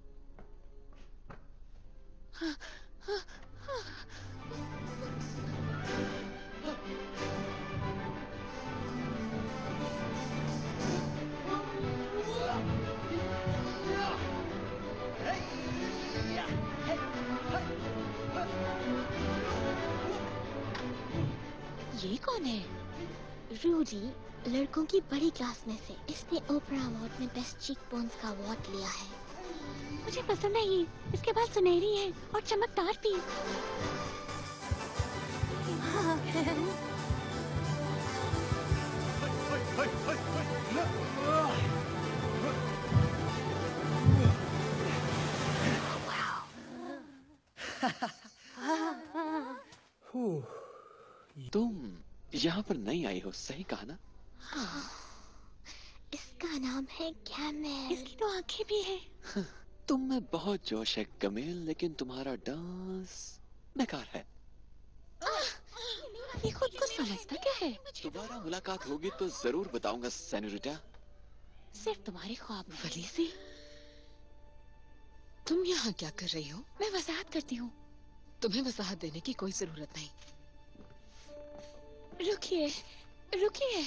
Speaker 1: ये कौन है?
Speaker 11: रूडी, लड़कों की बड़ी क्लास में से। इसने ओपरा अवार्ड में बेस्ट चीक बोन्स का अवार्ड लिया है।
Speaker 10: मुझे पसंद है ये, इसके बाल सुनहरी है और चमकदार भी।
Speaker 13: तुम यहाँ पर नहीं आई हो, सही कहा ना?
Speaker 11: हाँ, इसका नाम है कैमेल।
Speaker 10: इसकी तो आंखें भी है।
Speaker 13: तुम में बहुत जोश है कमेल, लेकिन तुम्हारा डांस बेकार है।
Speaker 1: ये खुद को समझता क्या है?
Speaker 13: दोबारा मुलाकात होगी तो जरूर बताऊंगा सेनोरिटा।
Speaker 1: सिर्फ तुम्हारे ख्वाब में।
Speaker 5: फलीसी, तुम यहाँ क्या कर रही हो?
Speaker 1: मैं वजाहत करती हूँ।
Speaker 5: तुम्हें वजाहत देने की कोई जरूरत नहीं।
Speaker 1: रुकिए, रुकिए।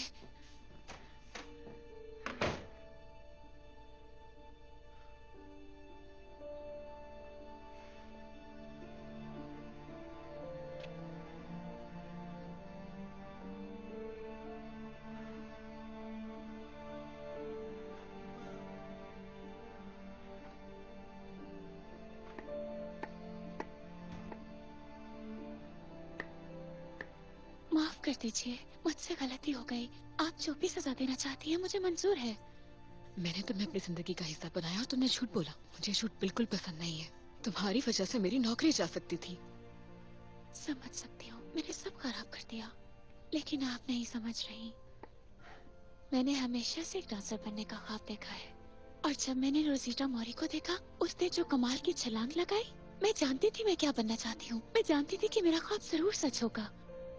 Speaker 1: माफ कर दीजिए, मुझसे गलती हो गई। आप जो भी सजा देना चाहती हैं मुझे मंजूर है।
Speaker 5: मैंने तुम्हें अपनी जिंदगी का हिस्सा बनाया और तुमने झूठ बोला। मुझे झूठ बिल्कुल पसंद नहीं है। तुम्हारी वजह से मेरी नौकरी जा सकती थी।
Speaker 1: समझ सकती हूँ, मैंने सब खराब कर दिया, लेकिन आप नहीं समझ रही। मैंने हमेशा से एक डांसर बनने का ख्वाब देखा है, और जब मैंने रोजीटा मौरी को देखा, उसने जो कमाल की छलांग लगाई, मैं जानती थी मैं क्या बनना चाहती हूँ। मैं जानती थी कि मेरा ख्वाब जरूर सच होगा।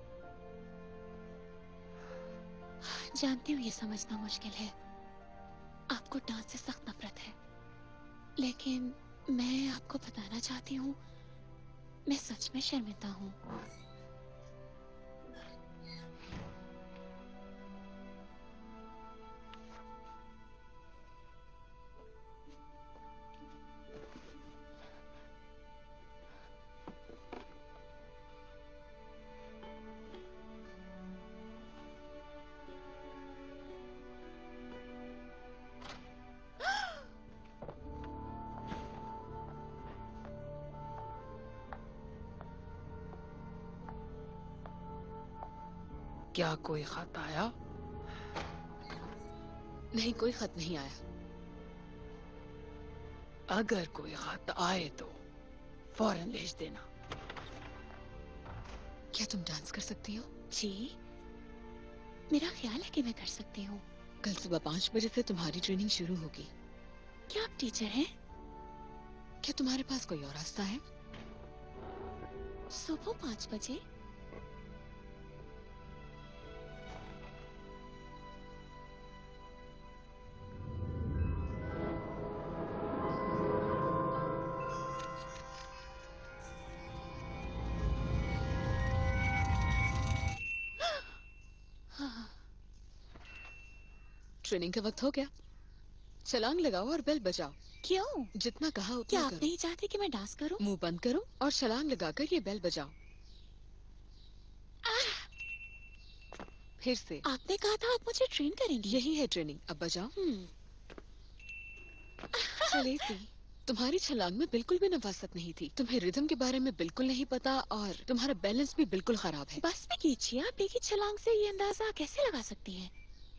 Speaker 1: जानती हूँ ये समझना मुश्किल है, आपको डांस से सख्त नफरत है, लेकिन मैं आपको बताना चाहती हूँ, मैं सच में शर्मिंदा हूँ।
Speaker 7: क्या कोई खत आया?
Speaker 5: नहीं, कोई खत नहीं आया।
Speaker 7: अगर कोई खत आए तो फौरन भेज देना।
Speaker 5: क्या तुम डांस कर सकती हो?
Speaker 1: जी, मेरा ख्याल है कि मैं कर सकती हूँ।
Speaker 5: कल सुबह 5 बजे से तुम्हारी ट्रेनिंग शुरू होगी।
Speaker 1: क्या आप टीचर हैं?
Speaker 5: क्या तुम्हारे पास कोई और रास्ता है?
Speaker 1: सुबह 5 बजे?
Speaker 5: ट्रेनिंग का वक्त हो गया। छलांग लगाओ और बेल बजाओ।
Speaker 1: क्यों?
Speaker 5: जितना कहा उतना
Speaker 1: क्या आप
Speaker 5: करो।
Speaker 1: नहीं चाहते कि मैं डांस करूं?
Speaker 5: मुंह बंद करो और छलांग लगाकर ये बेल बजाओ। फिर से।
Speaker 1: आपने कहा था आप मुझे ट्रेन करेंगी।
Speaker 5: यही है ट्रेनिंग, अब बजाओ। चलेती, तुम्हारी छलांग में बिल्कुल भी नफासत नहीं थी। तुम्हें रिदम के बारे में बिल्कुल नहीं पता और तुम्हारा बैलेंस भी बिल्कुल खराब है।
Speaker 1: बस भी कीजिए, आप एक ही छलांग से ये अंदाजा कैसे लगा सकती हैं?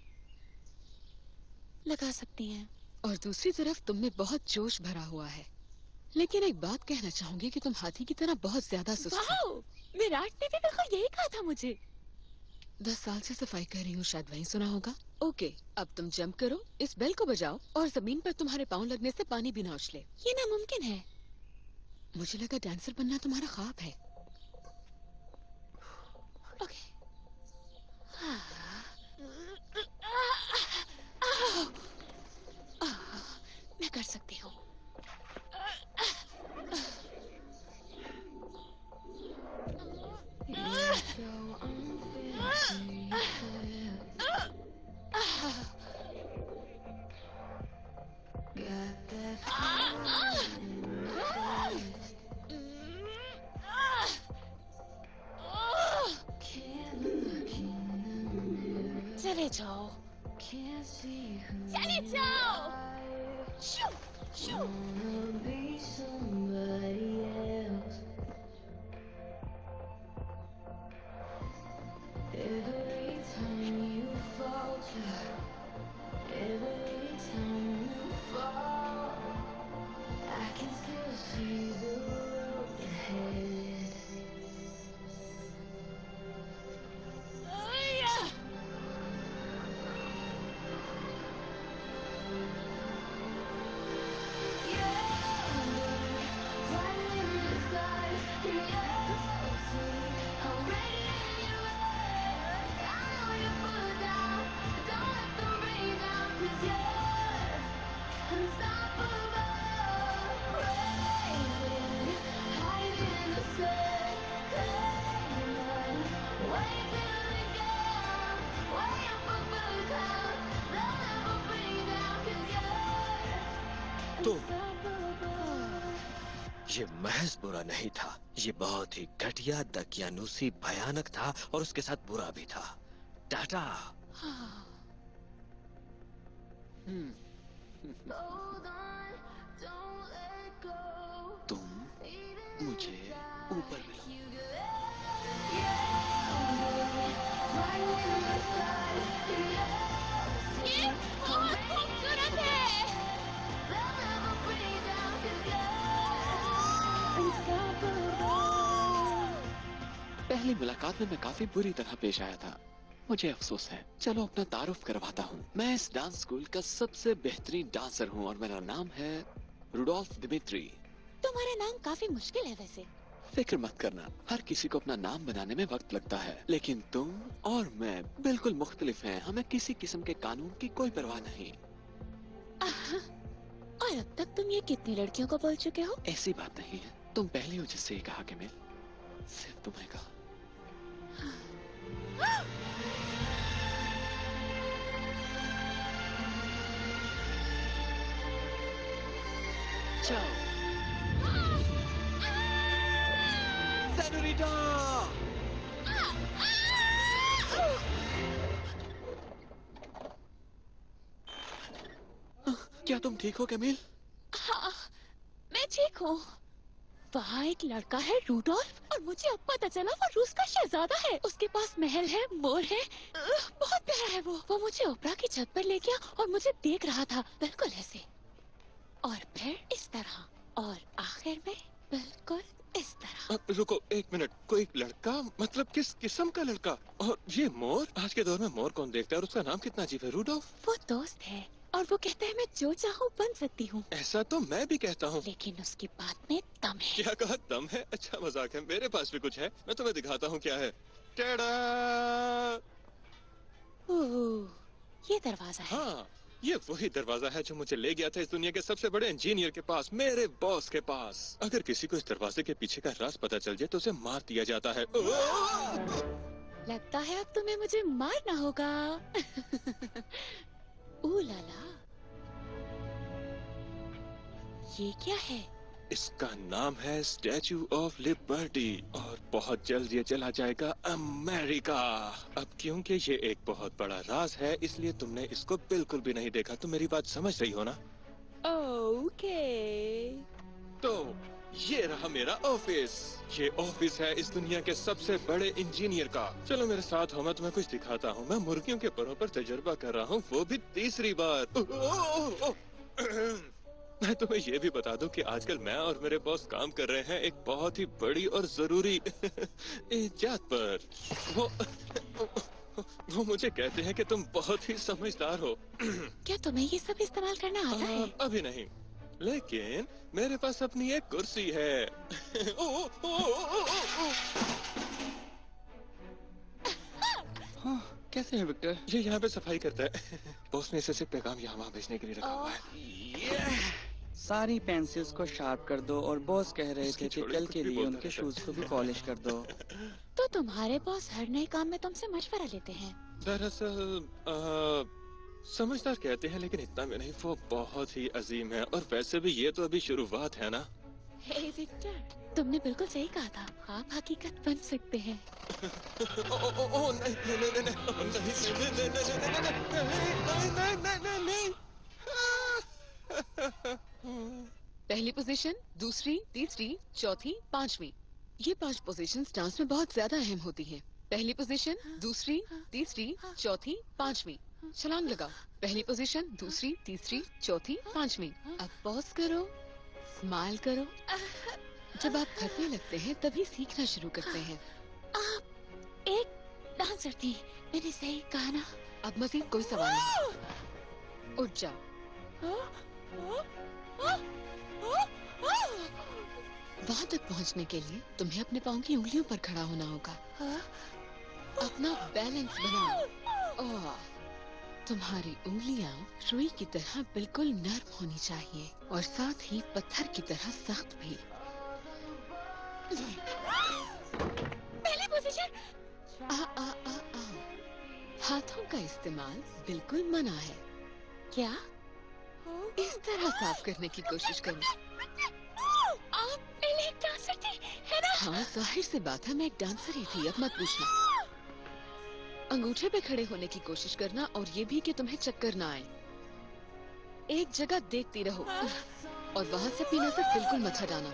Speaker 1: लगा सकती हैं।
Speaker 5: और दूसरी तरफ तुम में बहुत जोश भरा हुआ है। लेकिन एक बात कहना चाहूंगी कि तुम हाथी की तरह बहुत ज्यादा सुस्त हो।
Speaker 1: विराट ने भी बिल्कुल यही कहा था मुझे।
Speaker 5: 10 साल से सफाई कर रही हूँ, शायद वहीं सुना होगा। ओके, अब तुम जंप करो, इस बेल को बजाओ और जमीन पर तुम्हारे पाँव लगने से पानी भी ना उछले।
Speaker 1: ये नामुमकिन है।
Speaker 5: मुझे लगा डांसर बनना तुम्हारा ख्वाब है।
Speaker 1: ओके। मैं कर सकती हूँ। चले जाओ, चले जाओ। शू, शू।
Speaker 12: तो ये महज बुरा नहीं था, ये बहुत ही घटिया, दकियानूसी, भयानक था और उसके साथ बुरा भी था। टाटा।
Speaker 13: तुम मुझे ऊपर मिलो।
Speaker 1: ये बहुत खूबसूरत है।
Speaker 13: पहली मुलाकात में मैं काफी बुरी तरह पेश आया था, मुझे अफसोस है। चलो अपना तारुफ करवाता हूँ। मैं इस डांस स्कूल का सबसे बेहतरीन डांसर हूँ और मेरा नाम है रुडोल्फ दिमित्री।
Speaker 1: तुम्हारा नाम काफी मुश्किल है वैसे।
Speaker 13: फिक्र मत करना, हर किसी को अपना नाम बनाने में वक्त लगता है, लेकिन तुम और मैं बिल्कुल मुख्तलिफ हैं। हमें किसी किस्म के कानून की कोई परवाह नहीं।
Speaker 1: और अब तक तुम ये कितनी लड़कियों को बोल चुके हो?
Speaker 13: ऐसी बात नहीं है, तुम पहले हो जिससे ये कहा कि मैं सिर्फ तुम्हें कहा।
Speaker 12: जाओ। सेनोरिटा!
Speaker 13: क्या तुम ठीक हो कैमिल?
Speaker 1: हाँ, मैं ठीक हूँ। वहाँ एक लड़का है रूडोल्फ और और मुझे अब पता चला वो रूस का शहजादा है। उसके पास महल है, मोर है, बहुत प्यारा है वो मुझे ओपरा की छत पर ले गया और मुझे देख रहा था, बिल्कुल ऐसे, और फिर इस तरह, और आखिर में बिल्कुल इस तरह।
Speaker 3: रुको एक मिनट, कोई लड़का? मतलब किस किस्म का लड़का? और ये मोर? आज के दौर में मोर कौन देखता है और उसका नाम कितना अजीब है, रूडोल्फ?
Speaker 1: वो दोस्त है और वो कहता है मैं जो चाहूँ बन सकती हूँ।
Speaker 3: ऐसा तो मैं भी कहता हूँ,
Speaker 1: लेकिन उसकी बात में दम है।
Speaker 3: क्या कहा? दम है? अच्छा मजाक है, मेरे पास भी कुछ है, मैं तुम्हें दिखाता हूँ क्या है। टेड़ा!
Speaker 1: ये दरवाजा है।
Speaker 3: हाँ, ये वही दरवाजा है जो मुझे ले गया था इस दुनिया के सबसे बड़े इंजीनियर के पास, मेरे बॉस के पास। अगर किसी को इस दरवाजे के पीछे का राज पता चल जाए तो उसे मार दिया जाता है।
Speaker 1: लगता है अब तुम्हें मुझे मारना होगा। ओ लाला, ये क्या है?
Speaker 3: इसका नाम है स्टैचू ऑफ लिबर्टी और बहुत जल्द ये चला जाएगा अमेरिका। अब क्योंकि ये एक बहुत बड़ा राज है इसलिए तुमने इसको बिल्कुल भी नहीं देखा। तुम मेरी बात समझ रही हो ना?
Speaker 1: ओके।
Speaker 3: तो ये रहा मेरा ऑफिस। ये ऑफिस है इस दुनिया के सबसे बड़े इंजीनियर का। चलो मेरे साथ हो, मैं तुम्हें कुछ दिखाता हूँ। मैं मुर्गियों के परों पर तजुर्बा कर रहा हूँ, वो भी तीसरी बार। मैं तुम्हें ये भी बता दूं कि आजकल मैं और मेरे बॉस काम कर रहे हैं एक बहुत ही बड़ी और जरूरी इजाद पर। वो मुझे कहते हैं कि तुम बहुत ही समझदार हो।
Speaker 1: क्या तुम्हें ये सब इस्तेमाल करना आता है?
Speaker 3: अभी नहीं, लेकिन मेरे पास अपनी एक कुर्सी है।
Speaker 13: कैसे है विक्टर?
Speaker 3: ये यहाँ पे सफाई करता है। बॉस ने इसे सिर्फ पैगाम यहाँ वहाँ भेजने के लिए रखा हुआ है।
Speaker 14: सारी पेंसिल्स को शार्प कर दो और बॉस कह रहे थे कि कल के लिए उनके शूज को भी पॉलिश कर दो।
Speaker 1: तो तुम्हारे बॉस हर नए काम में तुमसे मशवरा लेते हैं?
Speaker 3: दरअसल समझदार कहते हैं, लेकिन इतना भी नहीं। वो बहुत ही अजीम है और वैसे भी ये तो अभी शुरुआत है ना।
Speaker 1: हे विक्टर, तुमने बिल्कुल सही कहा था, आप हकीकत बन सकते हैं।
Speaker 5: पहली पोजीशन, दूसरी, तीसरी, चौथी, पांचवी। ये 5 पोजीशंस डांस में बहुत ज्यादा अहम होती हैं। पहली पोजीशन, दूसरी, तीसरी, चौथी, पांचवी। छलांग लगाओ। पहली पोजीशन, दूसरी, तीसरी, चौथी, पांचवी। अब पॉज करो, स्माइल करो। जब आप थकने लगते हैं तभी सीखना शुरू करते हैं।
Speaker 1: आप एक डांसर थी, मैंने सही कहा ना?
Speaker 5: अब मजीद कोई सवाल नहीं, उठ जाओ। वहाँ तक पहुँचने के लिए तुम्हें अपने पाँव की उंगलियों पर खड़ा होना होगा। अपना बैलेंस बनाओ। ओह, तुम्हारी उंगलियाँ रुई की तरह बिल्कुल नर्म होनी चाहिए और साथ ही पत्थर की तरह सख्त भी।
Speaker 1: पहली पोजीशन।
Speaker 5: हाथों का इस्तेमाल बिल्कुल मना है।
Speaker 1: क्या?
Speaker 5: इस तरह साफ करने की कोशिश करो।
Speaker 1: आप पहले एक डांसर थी, है ना?
Speaker 5: हाँ, जाहिर सी बात है, मैं एक डांसर ही थी। अब मत पूछना। अंगूठे पे खड़े होने की कोशिश करना और ये भी कि तुम्हें चक्कर ना आए। एक जगह देखती रहो और वहाँ से अपनी नजर बिल्कुल मत हटाना।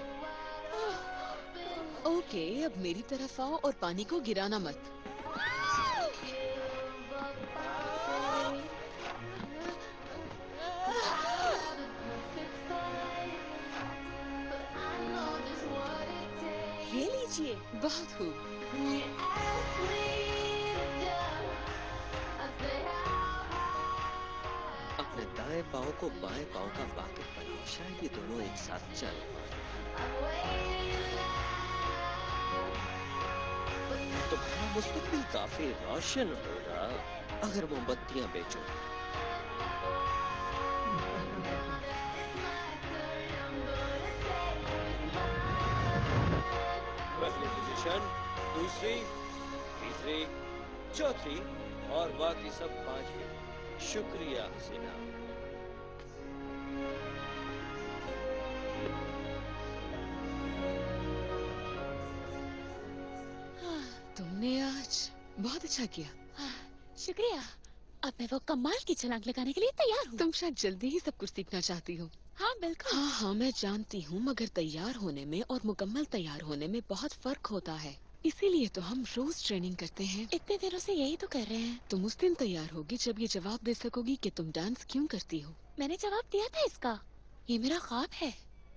Speaker 5: ओके, अब मेरी तरफ आओ और पानी को गिराना मत। ये लीजिए, बहुत खूब।
Speaker 12: अपने दाएं पाँव को बाएं पाँव का वाकिफ बनाओ, शायद ये दोनों एक साथ चले। तुम्हारा मुस्तकबिल काफी रोशन होगा अगर मोमबत्तियां बेचो। पहली पोजीशन, दूसरी, तीसरी, चौथी और बाकी सब पांचवी। शुक्रिया हसीना।
Speaker 5: तुमने आज बहुत अच्छा किया।
Speaker 1: शुक्रिया। अब मैं वो कमाल की छलांग लगाने के लिए तैयार हूँ।
Speaker 5: तुम शायद जल्दी ही सब कुछ सीखना चाहती हो।
Speaker 1: हाँ बिल्कुल।
Speaker 5: हाँ हाँ मैं जानती हूँ, मगर तैयार होने में और मुकम्मल तैयार होने में बहुत फर्क होता है। इसीलिए तो हम रोज ट्रेनिंग करते हैं।
Speaker 1: इतने दिनों से यही तो कर रहे हैं।
Speaker 5: तुम उस दिन तैयार होगी जब ये जवाब दे सकोगी कि तुम डांस क्यों करती हो।
Speaker 1: मैंने जवाब दिया था इसका। ये मेरा ख्वाब है।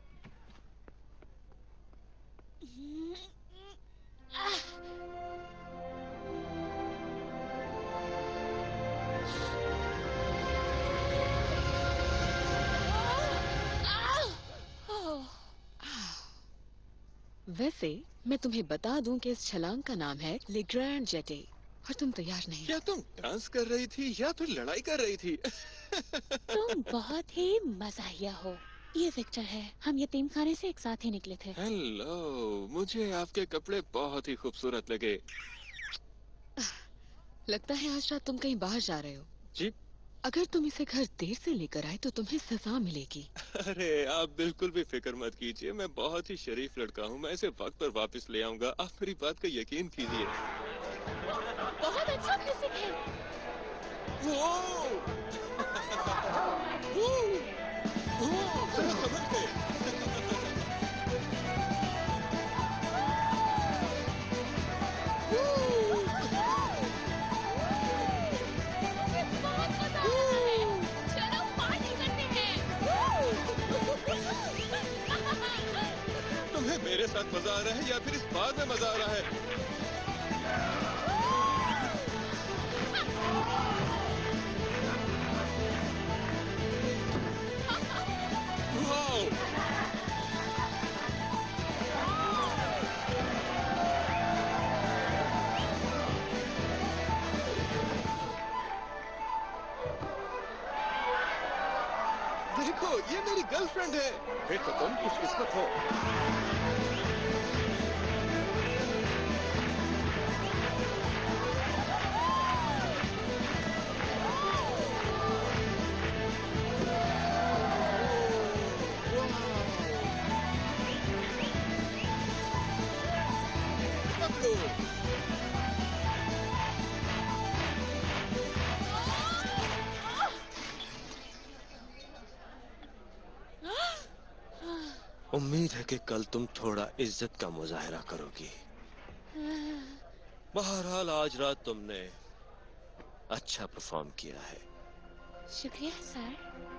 Speaker 5: वैसे मैं तुम्हें बता दूं कि इस छलांग का नाम है ले ग्रैंड जेटे, और तुम तैयार नहीं।
Speaker 3: क्या तुम डांस कर रही थी या फिर लड़ाई कर रही थी?
Speaker 1: तुम बहुत ही मजाहिया हो। ये विक्टर है, हम यतीम खाने से एक साथ ही निकले थे।
Speaker 3: हेलो, मुझे आपके कपड़े बहुत ही खूबसूरत लगे।
Speaker 5: लगता है आज रात तुम कहीं बाहर जा रहे हो।
Speaker 3: जी।
Speaker 5: अगर तुम इसे घर देर से लेकर आए तो तुम्हें सजा मिलेगी।
Speaker 3: अरे आप बिल्कुल भी फिक्र मत कीजिए, मैं बहुत ही शरीफ लड़का हूँ। मैं इसे वक्त पर वापस ले आऊंगा, आप मेरी बात का यकीन कीजिए।
Speaker 1: बहुत अच्छा म्यूजिक है।
Speaker 3: जरा समझ गए। तुम्हें मेरे साथ मजा आ रहा है या फिर इस बार में मजा आ रहा है? देखो, ये मेरी गर्लफ्रेंड है। फिर तो तुम खुशकिस्मत हो। उम्मीद है कि कल तुम थोड़ा इज्जत का मुजाहरा करोगी। बहरहाल आज रात तुमने अच्छा परफॉर्म किया है।
Speaker 1: शुक्रिया सर।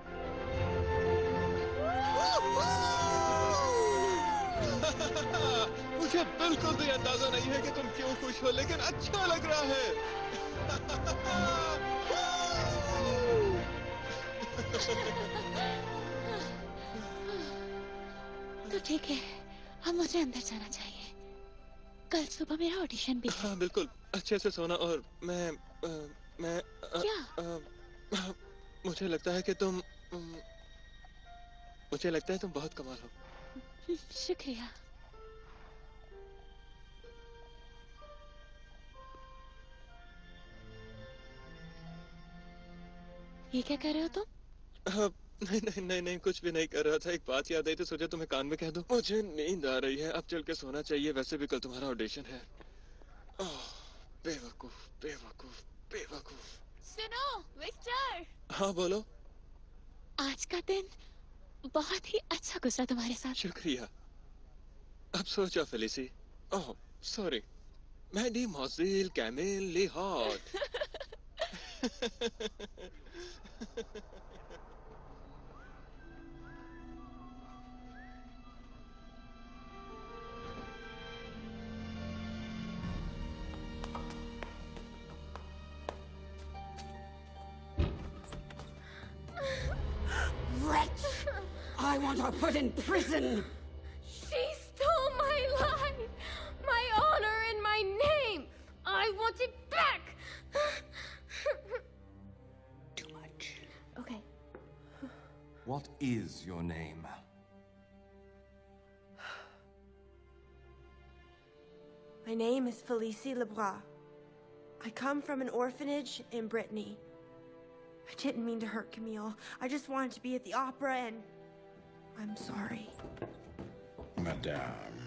Speaker 3: मुझे बिल्कुल भी अंदाजा नहीं है कि तुम क्यों खुश हो, लेकिन अच्छा लग रहा है।
Speaker 1: तो ठीक है, अब मुझे अंदर जाना चाहिए। कल सुबह मेरा ऑडिशन भी है।
Speaker 3: हाँ बिल्कुल, अच्छे से सोना। और मैं
Speaker 1: क्या?
Speaker 3: मुझे लगता है कि तुम मुझे लगता है तुम बहुत कमाल हो।
Speaker 1: शुक्रिया। ये क्या कर रहे हो तुम?
Speaker 3: नहीं, कुछ भी नहीं कर रहा था। एक बात याद आई तो सोचा तुम्हें कान में कह दूं। मुझे नींद आ रही है, अब चल के सोना चाहिए। वैसे भी कल तुम्हारा ऑडिशन है। बेवकूफ बेवकूफ बेवकूफ।
Speaker 1: सुनो विक्टर।
Speaker 3: हाँ बोलो।
Speaker 1: आज का दिन बहुत ही अच्छा गुजरा तुम्हारे साथ।
Speaker 3: शुक्रिया। अब सोचा Felicie. Oh sorry, mademoiselle Camille Le Haut.
Speaker 15: Wretch! I want her put in prison!
Speaker 16: She stole my life, my honor, and my name! I want it back!
Speaker 15: Too much.
Speaker 16: Okay.
Speaker 17: What is your name?
Speaker 16: My name is Felicie Lebras. I come from an orphanage in Brittany. I didn't mean to hurt Camille. I just wanted to be at the opera and... I'm sorry.
Speaker 17: Madame.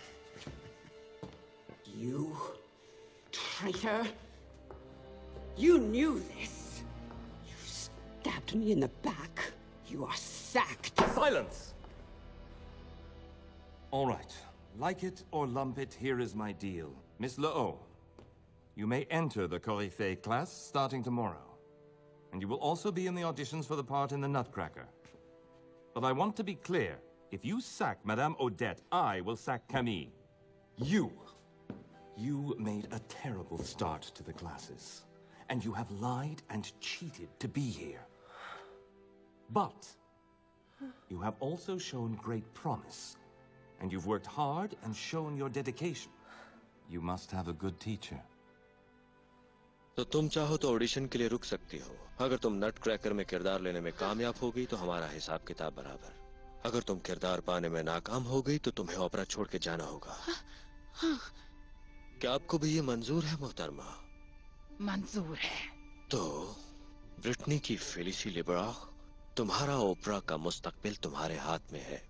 Speaker 15: You traitor! You knew this! You stabbed me in the back. You are sacked.
Speaker 17: Silence! All right. Like it or lump it, here is my deal. Miss Le'o, you may enter the Coryphée class starting tomorrow. And you will also be in the auditions for the part in the Nutcracker. But I want to be clear. If you sack Madame Odette, I will sack Camille. You made a terrible start to the classes. And you have lied and cheated to be here. But you have also shown great promise. And you've worked hard and shown your dedication. You must have a good teacher.
Speaker 12: तो तुम चाहो तो audition के लिए रुक सकती हो। अगर तुम नट क्रैकर में किरदार लेने में कामयाब हो गई तो हमारा हिसाब किताब बराबर। अगर तुम किरदार पाने में नाकाम हो गई तो तुम्हें ओपेरा छोड़ के जाना होगा।
Speaker 7: हाँ।
Speaker 12: क्या आपको भी ये मंजूर है मोहतरमा?
Speaker 7: मंजूर है।
Speaker 12: तो ब्रिटनी की फेलिसी लिब्रा, तुम्हारा ओपेरा का मुस्तकबिल तुम्हारे हाथ में है।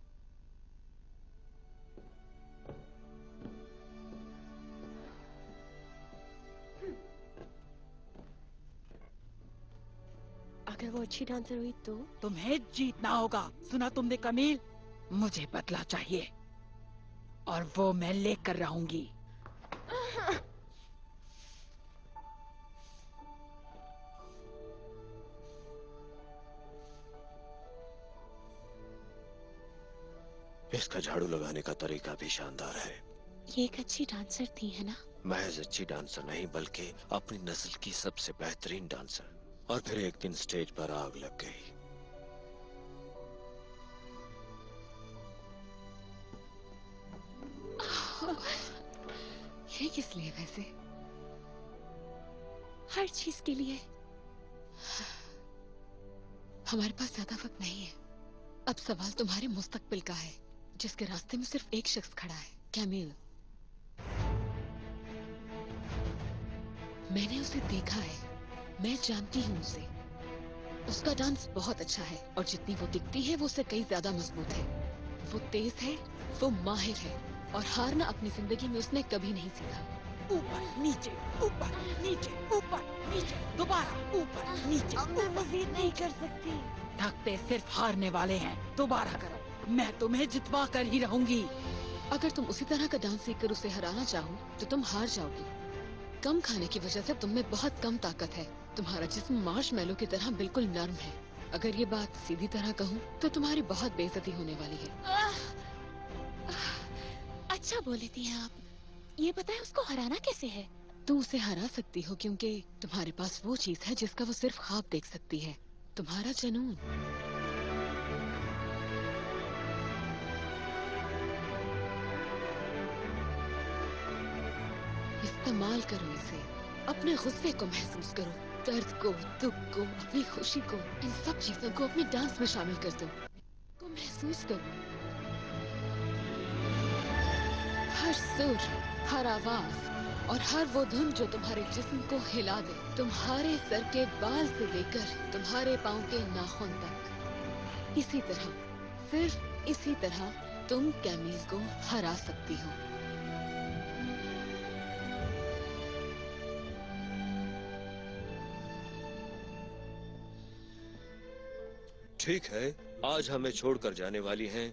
Speaker 1: अगर वो अच्छी डांसर हुई तो?
Speaker 7: तुम्हें जीतना होगा। सुना तुमने कमील? मुझे बदला चाहिए और वो मैं लेकर रहूंगी।
Speaker 12: इसका झाड़ू लगाने का तरीका भी शानदार है।
Speaker 1: ये एक अच्छी डांसर थी, है ना?
Speaker 12: महज अच्छी डांसर नहीं बल्कि अपनी नस्ल की सबसे बेहतरीन डांसर। और फिर एक दिन स्टेज पर आग लग गई।
Speaker 5: ये किस लिए वैसे?
Speaker 1: हर चीज के लिए।
Speaker 5: हमारे पास ज्यादा वक्त नहीं है। अब सवाल तुम्हारे मुस्तकबिल का है, जिसके रास्ते में सिर्फ एक शख्स खड़ा है, कैमिल। मैंने उसे देखा है, मैं जानती हूँ उसे। उसका डांस बहुत अच्छा है और जितनी वो दिखती है वो उससे कई ज्यादा मजबूत है। वो तेज है, वो माहिर है और हारना अपनी जिंदगी में उसने कभी नहीं सीखा।
Speaker 7: ऊपर नीचे, ऊपर नीचे, ऊपर नीचे, दोबारा ऊपर नीचे।
Speaker 1: अब मैं मजीद नहीं कर सकती।
Speaker 7: थकते सिर्फ हारने वाले हैं। दोबारा करो, मैं तुम्हें जितवा कर ही रहूंगी।
Speaker 5: अगर तुम उसी तरह का डांस सीखकर उसे हराना चाहो तो तुम हार जाओगी। कम खाने की वजह से तुम में बहुत कम ताकत है। तुम्हारा जिस्म मार्शमैलो की तरह बिल्कुल नर्म है। अगर ये बात सीधी तरह कहूँ तो तुम्हारी बहुत बेइज्जती होने वाली है।
Speaker 1: अच्छा बोल लेती हैं आप। ये पता है उसको हराना कैसे है?
Speaker 5: तुम उसे हरा सकती हो क्योंकि तुम्हारे पास वो चीज है जिसका वो सिर्फ ख्वाब देख सकती है, तुम्हारा जुनून। इस्तेमाल करो इसे। अपने गुस्से को महसूस करो, दर्द को, दुख को, अपनी खुशी को, इन सब चीजों को अपने डांस में शामिल कर दो। को महसूस करो। हर सुर, हर आवाज और हर वो धुन जो तुम्हारे जिस्म को हिला दे, तुम्हारे सर के बाल से लेकर तुम्हारे पाँव के नाखून तक। इसी तरह, सिर्फ इसी तरह तुम कैमिल को हरा सकती हो।
Speaker 12: ठीक है, आज हमें छोड़कर जाने वाली हैं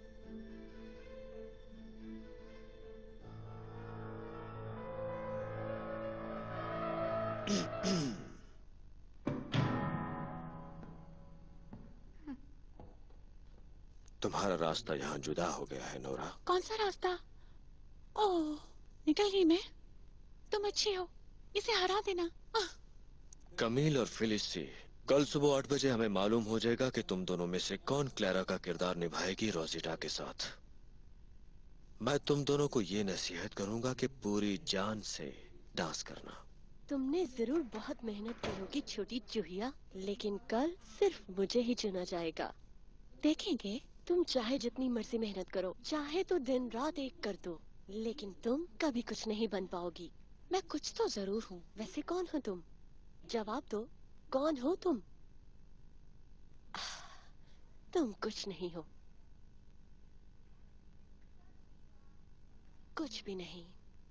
Speaker 12: तुम्हारा रास्ता यहाँ जुदा हो गया है नोरा।
Speaker 1: कौन सा रास्ता? ओह, निकल गई मैं। तुम अच्छी हो, इसे हरा देना।
Speaker 12: कमील और फिलिसी, कल सुबह 8 बजे हमें मालूम हो जाएगा कि तुम दोनों में से कौन क्लैरा का किरदार निभाएगी रोजिटा के साथ। मैं तुम दोनों को ये नसीहत करूंगा कि पूरी जान से डांस करना।
Speaker 1: तुमने जरूर बहुत मेहनत की होगी छोटी चूहिया, लेकिन कल सिर्फ मुझे ही चुना जाएगा। देखेंगे, तुम चाहे जितनी मर्जी मेहनत करो, चाहे तो दिन रात एक कर दो, लेकिन तुम कभी कुछ नहीं बन पाओगी। मैं कुछ तो जरूर हूँ। वैसे कौन हो तुम? जवाब दो, कौन हो तुम? तुम कुछ नहीं हो, कुछ भी नहीं।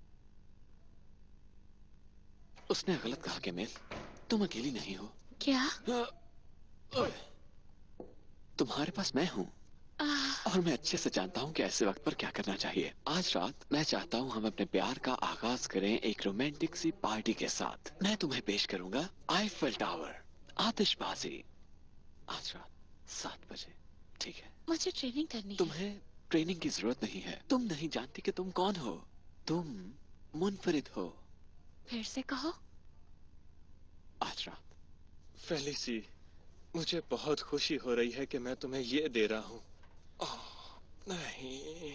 Speaker 13: उसने गलत कहा कैमिल, तुम अकेली नहीं हो।
Speaker 1: क्या?
Speaker 13: तुम्हारे पास मैं हूँ और मैं अच्छे से जानता हूँ कि ऐसे वक्त पर क्या करना चाहिए। आज रात मैं चाहता हूँ हम अपने प्यार का आगाज करें एक रोमांटिक सी पार्टी के साथ। मैं तुम्हें पेश करूंगा आईफल टावर, आतिशबाजी, आज रात 7 बजे। ठीक है?
Speaker 1: मुझे ट्रेनिंग करनी है।
Speaker 13: तुम्हें ट्रेनिंग की जरूरत नहीं है। तुम नहीं जानती कि तुम कौन हो। तुम मुनफरिद हो।
Speaker 1: फिर से कहो।
Speaker 13: आज रात।
Speaker 3: फेलिसी, मुझे बहुत खुशी हो रही है कि मैं तुम्हें ये दे रहा हूँ। नहीं।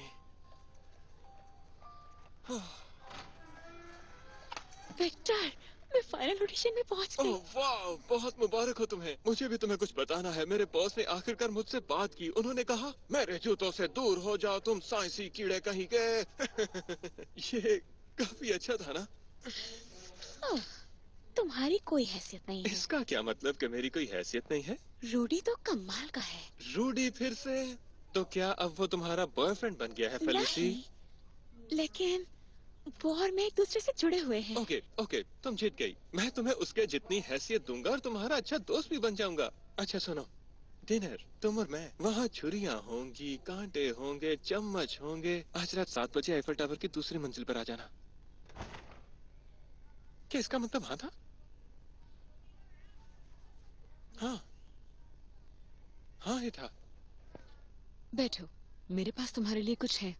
Speaker 1: विक्टर, मैं फाइनल ऑडिशन में पहुंच गई।
Speaker 3: ओह वाह, बहुत मुबारक हो तुम्हें। मुझे भी तुम्हें कुछ बताना है। मेरे बॉस ने आखिरकार मुझसे बात की। उन्होंने कहा मेरे जूतों से दूर हो जाओ, तुम साइंसी कीड़े कहीं के। ये काफी अच्छा था ना?
Speaker 1: तुम्हारी कोई हैसियत नहीं है।
Speaker 3: इसका क्या मतलब कि मेरी कोई हैसियत नहीं है?
Speaker 1: रूडी तो कमाल का है।
Speaker 3: रूडी फिर से? तो क्या अब वो तुम्हारा बॉयफ्रेंड बन गया है फेलिसी?
Speaker 1: लेकिन वो और मैं एक दूसरे से जुड़े हुए हैं।
Speaker 3: ओके ओके, तुम जीत गई। मैं तुम्हें उसके जितनी हैसियत दूंगा और तुम्हारा अच्छा दोस्त भी बन जाऊंगा। अच्छा सुनो, डिनर तुम और मैं, वहाँ छुरियाँ होंगी, कांटे होंगे, चम्मच होंगे। आज रात 7 बजे आईफल टावर की दूसरी मंजिल पर आ जाना। क्या इसका मतलब हाँ था? हाँ हाँ ये था।
Speaker 5: बैठो, मेरे पास तुम्हारे लिए कुछ है।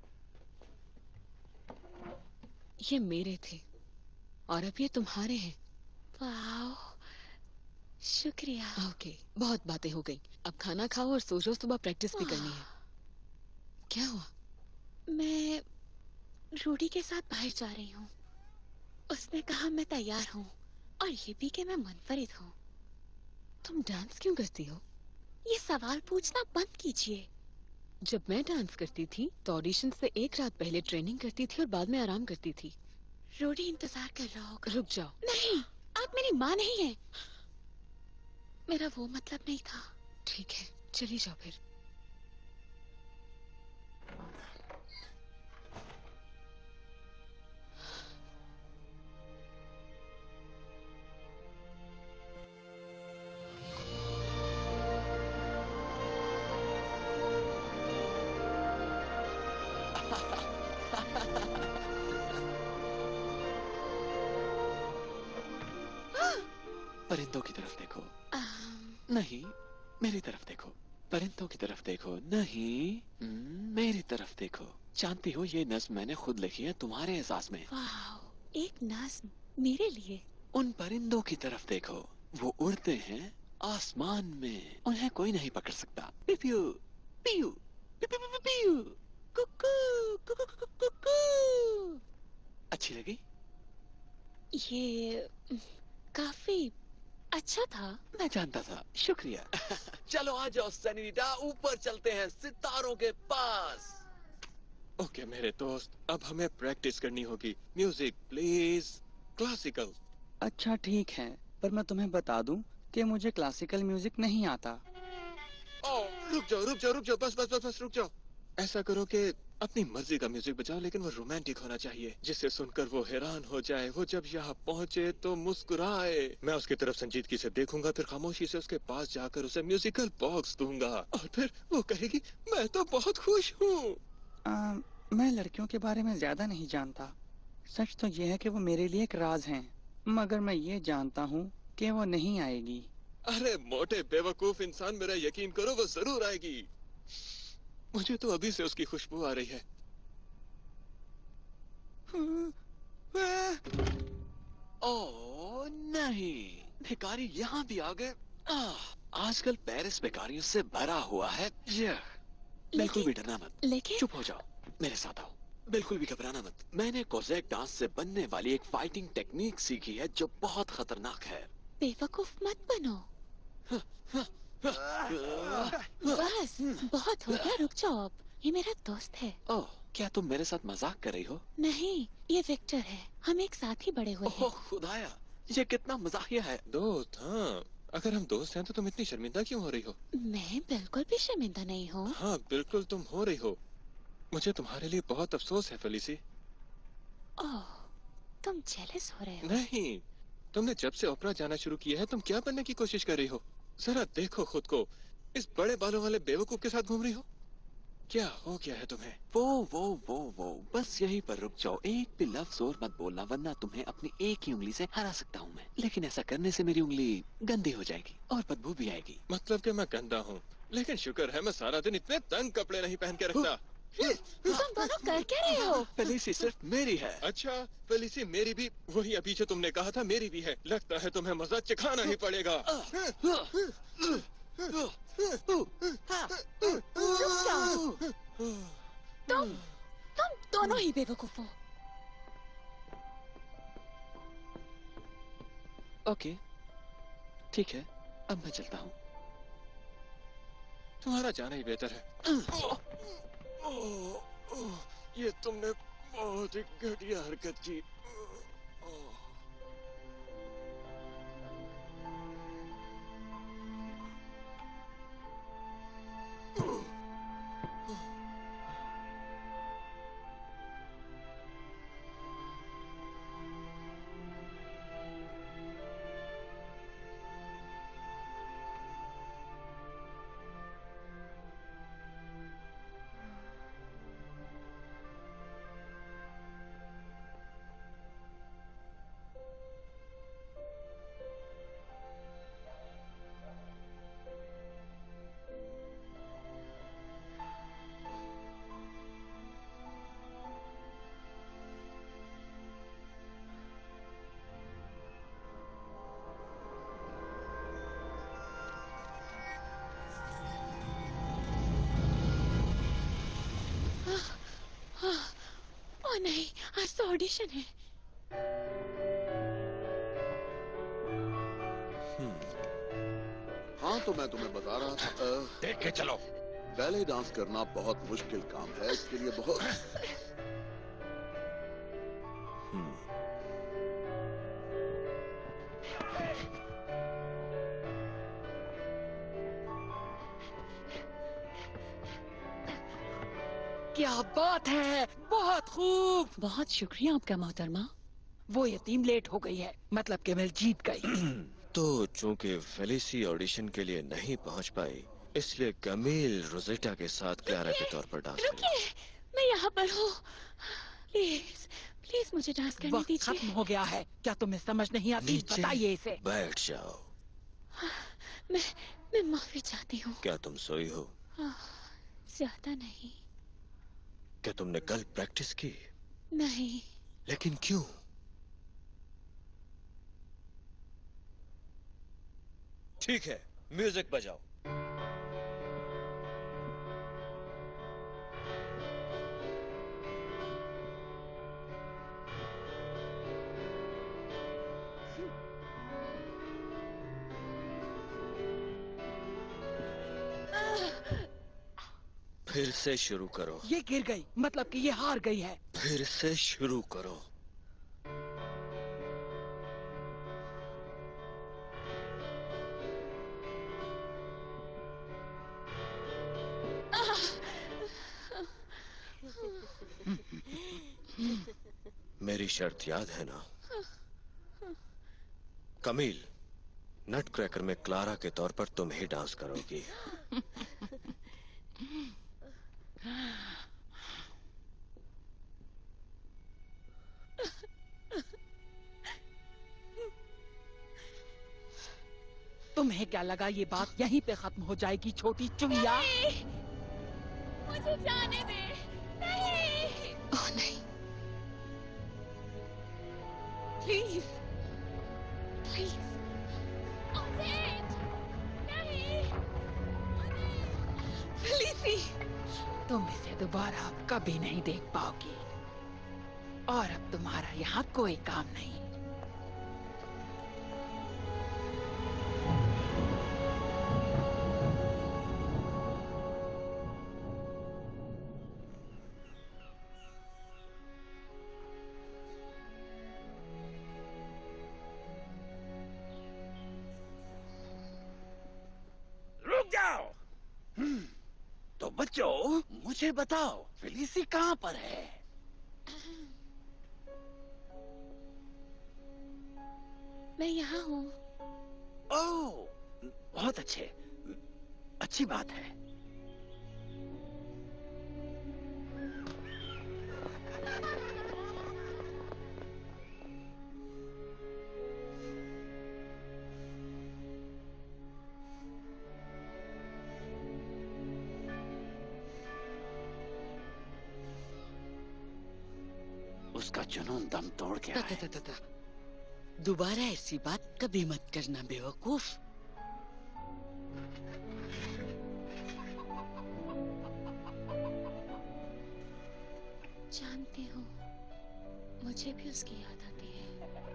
Speaker 5: ये मेरे थे और अब ये तुम्हारे हैं।
Speaker 1: वाह, शुक्रिया।
Speaker 5: ओके, बहुत बातें हो गई। अब खाना खाओ और सो जाओ, सुबह प्रैक्टिस भी करनी है। क्या हुआ?
Speaker 1: मैं रूडी के साथ बाहर जा रही हूँ। उसने कहा मैं तैयार हूँ और ये भी कि मैं मुनफरिद हूँ।
Speaker 5: तुम डांस क्यों करती हो?
Speaker 1: ये सवाल पूछना बंद कीजिए।
Speaker 5: जब मैं डांस करती थी तो ऑडिशन से एक रात पहले ट्रेनिंग करती थी और बाद में आराम करती थी।
Speaker 1: रूडी इंतजार कर रहा होगा।
Speaker 5: रुक जाओ।
Speaker 1: नहीं, आप मेरी माँ नहीं है। मेरा वो मतलब नहीं था।
Speaker 5: ठीक है, चली जाओ फिर।
Speaker 13: परिंदों की तरफ देखो। नहीं, मेरी तरफ देखो। परिंदों की तरफ देखो। नहीं, मेरी तरफ देखो। जानती हो ये नज्म मैंने खुद लिखी है तुम्हारे एहसास में।
Speaker 1: वाह, एक नज्म मेरे लिए।
Speaker 13: उन परिंदों की तरफ देखो, वो उड़ते हैं आसमान में, उन्हें कोई नहीं पकड़ सकता। पिपियू पियू पिपियू पियू, कुकू कुकू कुकू कुकू। अच्छी लगी?
Speaker 1: ये काफी अच्छा था।
Speaker 13: मैं जानता था। शुक्रिया। चलो आ जाओ सनीटा, ऊपर चलते हैं सितारों के पास।
Speaker 3: ओके मेरे दोस्त, अब हमें प्रैक्टिस करनी होगी। Music please, classical.
Speaker 14: अच्छा ठीक है, पर मैं तुम्हें बता दूं कि मुझे क्लासिकल म्यूजिक नहीं आता।
Speaker 3: रुक जाओ रुक जाओ रुक जाओ, बस बस बस बस रुक जाओ। ऐसा करो कि अपनी मर्जी का म्यूजिक बजाओ, लेकिन वो रोमांटिक होना चाहिए, जिसे सुनकर वो हैरान हो जाए। वो जब यहाँ पहुँचे तो मुस्कुराए। मैं उसकी तरफ संजीदगी से देखूंगा, फिर खामोशी से उसके पास जाकर उसे म्यूजिकल बॉक्स दूंगा और फिर वो कहेगी मैं तो बहुत खुश हूँ।
Speaker 14: मैं लड़कियों के बारे में ज्यादा नहीं जानता। सच तो ये है कि वो मेरे लिए एक राज हैं, मगर मैं ये जानता हूँ कि वो नहीं आएगी।
Speaker 3: अरे मोटे बेवकूफ इंसान, मेरा यकीन करो वो जरूर आएगी। मुझे तो अभी से उसकी खुशबू आ रही है।
Speaker 13: ओह नहीं, भिखारी यहाँ भी आ गए। आजकल पेरिस भिखारियों से भरा हुआ है। बिल्कुल भी डरना मत।
Speaker 1: लेकिन
Speaker 13: चुप हो जाओ, मेरे साथ आओ। बिल्कुल भी घबराना मत। मैंने कोज़ैक डांस से बनने वाली एक फाइटिंग टेक्निक सीखी है जो बहुत खतरनाक है।
Speaker 1: बेवकूफ मत बनो। बस बहुत हो गया, रुक जाओ अब। ये मेरा दोस्त है।
Speaker 13: ओह, क्या तुम मेरे साथ मजाक कर रही हो?
Speaker 1: नहीं, ये विक्टर है। हम एक साथ ही बड़े हुए हैं।
Speaker 13: ओह खुदाया, ये कितना मजाकिया है।
Speaker 3: दोस्त? हाँ, अगर हम दोस्त हैं तो तुम इतनी शर्मिंदा क्यों हो रही हो?
Speaker 1: मैं बिल्कुल भी शर्मिंदा नहीं हूँ।
Speaker 3: हाँ बिल्कुल तुम हो रही हो। मुझे तुम्हारे लिए बहुत अफसोस है फेलिसी।
Speaker 1: ओह, तुम जेलस हो रहे हो?
Speaker 3: नहीं, तुमने जब से ओपेरा जाना शुरू किया है तुम क्या बनने की कोशिश कर रही हो? जरा देखो खुद को। इस बड़े बालों वाले बेवकूफ के साथ घूम रही हो? क्या हो गया है तुम्हें?
Speaker 13: वो बस यहीं पर रुक जाओ। एक भी लफ्ज और मत बोलना, वरना तुम्हें अपनी एक ही उंगली से हरा सकता हूँ मैं। लेकिन ऐसा करने से मेरी उंगली गंदी हो जाएगी और बदबू भी आएगी।
Speaker 3: मतलब कि मैं गंदा हूँ, लेकिन शुक्र है मैं सारा दिन इतने तंग कपड़े नहीं पहन के रखता।
Speaker 1: तुम दोनों कर क्या रहे हो?
Speaker 13: फेलिसी सिर्फ मेरी है।
Speaker 3: अच्छा, फेलिसी मेरी भी वही अभी जो तुमने कहा था मेरी भी है। लगता है तुम्हें मजा चखाना ही पड़ेगा।
Speaker 1: तुम दोनों ही बेवकूफ हो।
Speaker 13: ओके, ठीक है, अब मैं चलता हूँ।
Speaker 3: तुम्हारा जाना ही बेहतर है। ये तुमने बहुत ही घटिया हरकत की।
Speaker 1: ओह नहीं, आज तो ऑडिशन है।
Speaker 9: हाँ, तो मैं तुम्हें बता रहा था।
Speaker 8: देख के चलो।
Speaker 9: बैले डांस करना बहुत मुश्किल काम है। इसके लिए बहुत
Speaker 7: क्या बात है, बहुत खूब।
Speaker 5: बहुत शुक्रिया आपका मोहतरमा।
Speaker 7: वो यतीम लेट हो गई है, मतलब कि मैं जीत गई।
Speaker 12: तो चूंकि फेलिसी ऑडिशन के लिए नहीं पहुंच पाई, इसलिए कमील रोजेटा के साथ क्लारा के तौर पर डांस करेगी।
Speaker 1: रुकिए, मैं यहाँ पर हूँ। प्लीज प्लीज मुझे डांस करने
Speaker 7: वक्त
Speaker 1: दीजिए।
Speaker 7: खत्म हो गया है। क्या तुम्हें समझ नहीं आती? बताइए इसे।
Speaker 12: बैठ जाओ।
Speaker 1: मैं माफी चाहती हूँ।
Speaker 12: क्या तुम सोई हो?
Speaker 1: ज्यादा नहीं।
Speaker 12: क्या तुमने कल प्रैक्टिस की?
Speaker 1: नहीं।
Speaker 12: लेकिन क्यों? ठीक है, म्यूजिक बजाओ। फिर से शुरू करो।
Speaker 7: ये गिर गई, मतलब कि ये हार गई है।
Speaker 12: फिर से शुरू करो। मेरी शर्त याद है ना? कमील, नट क्रैकर में क्लारा के तौर पर तुम ही डांस करोगी।
Speaker 7: तुम्हें क्या लगा ये बात यहीं पे खत्म हो जाएगी, छोटी चुईया?
Speaker 1: मुझे जाने दे। नहीं।
Speaker 5: ओह नहीं।
Speaker 1: Please please. नहीं।
Speaker 7: फेलिसी, तुम इसे दोबारा कभी नहीं देख पाओगी। और अब तुम्हारा यहाँ कोई काम नहीं।
Speaker 2: तो बच्चों, मुझे बताओ, फेलिसी कहाँ पर है?
Speaker 1: मैं यहाँ हूँ।
Speaker 2: ओह, बहुत अच्छे।
Speaker 4: अच्छी बात है।
Speaker 13: उसका जुनून दम तोड़ गया है।
Speaker 4: दोबारा ऐसी बात कभी मत करना बेवकूफ।
Speaker 1: जानते हो, मुझे भी उसकी याद आती है।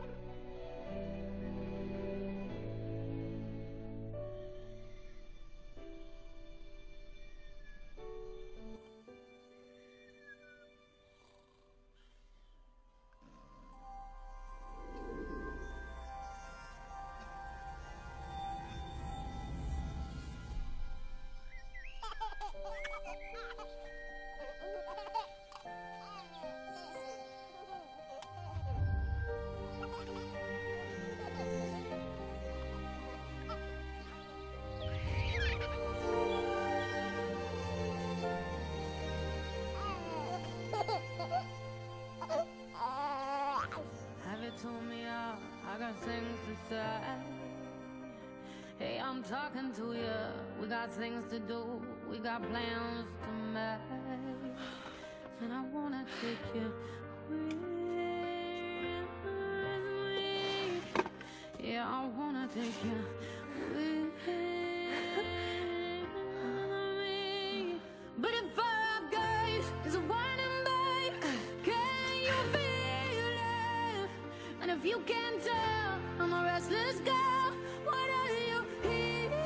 Speaker 18: Have you told me I got things to say? Hey, I'm talking to you. We got things to do. We got plans to make. And I wanna take you with me. Yeah, I wanna take you with me. But if our gaze is a warning, babe, can you feel it? And if you can't tell, I'm a restless girl. What are you here?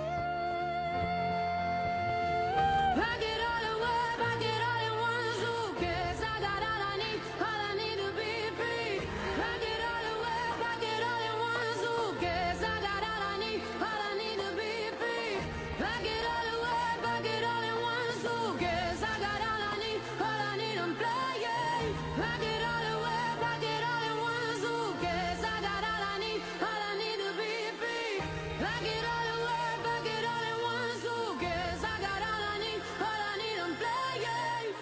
Speaker 18: Pack it all away, pack it all in one suitcase. I got all I need to be free. Pack it all away, pack it all in one suitcase. I got all I need to be free. Pack it all away, pack it all in one suitcase. I got all I need, I'm playing. Pack it all away, pack it all in one suitcase. I got all I need to be free. Pack it all away, pack it all in one suitcase. I got all I need, I'm playing.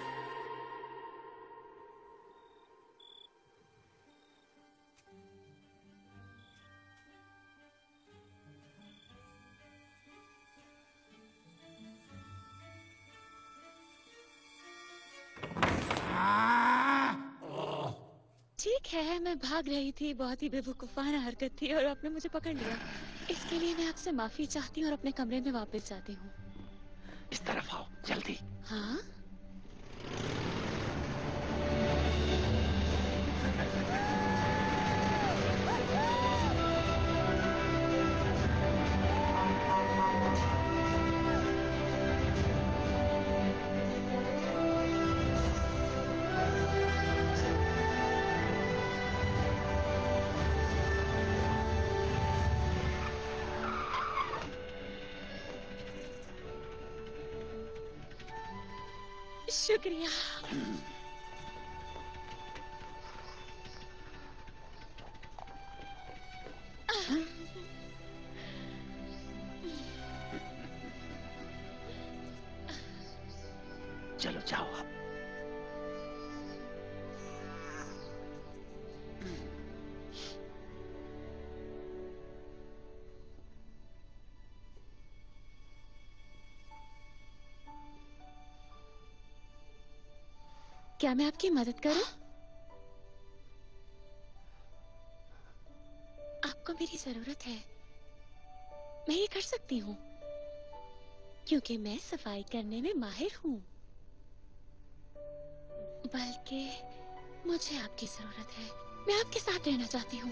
Speaker 1: ठीक है, मैं भाग रही थी, बहुत ही बेवकूफाना हरकत थी और आपने मुझे पकड़ लिया। इसके लिए मैं आपसे माफी चाहती हूँ और अपने कमरे में वापस जाती हूँ।
Speaker 13: इस तरफ आओ जल्दी।
Speaker 1: हाँ? शुक्रिया।
Speaker 13: चलो जाओ अब।
Speaker 1: क्या मैं आपकी मदद करूं? आपको मेरी जरूरत है, मैं ये कर सकती हूँ क्योंकि मैं सफाई करने में माहिर हूँ। बल्कि मुझे आपकी जरूरत है, मैं आपके साथ रहना चाहती हूँ।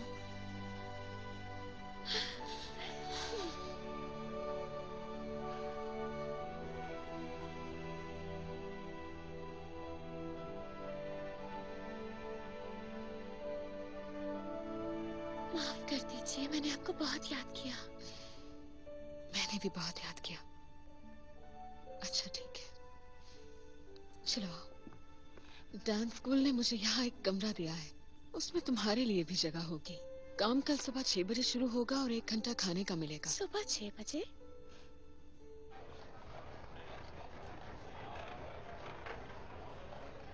Speaker 1: माफ कर दीजिए, मैंने आपको बहुत याद किया।
Speaker 5: मैंने भी बहुत याद किया। अच्छा ठीक है, चलो आओ। डांस स्कूल ने मुझे यहाँ एक कमरा दिया है, उसमें तुम्हारे लिए भी जगह होगी। काम कल सुबह 6 बजे शुरू होगा और 1 घंटा खाने का मिलेगा।
Speaker 1: सुबह 6 बजे?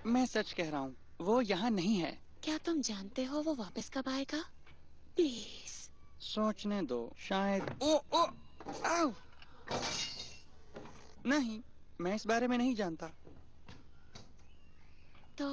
Speaker 14: मैं सच कह रहा हूँ, वो यहाँ नहीं है।
Speaker 1: क्या तुम जानते हो वो वापस कब आएगा? प्लीज
Speaker 14: सोचने दो, शायद। ओ ओ आओ। नहीं, मैं इस बारे में नहीं जानता।
Speaker 1: तो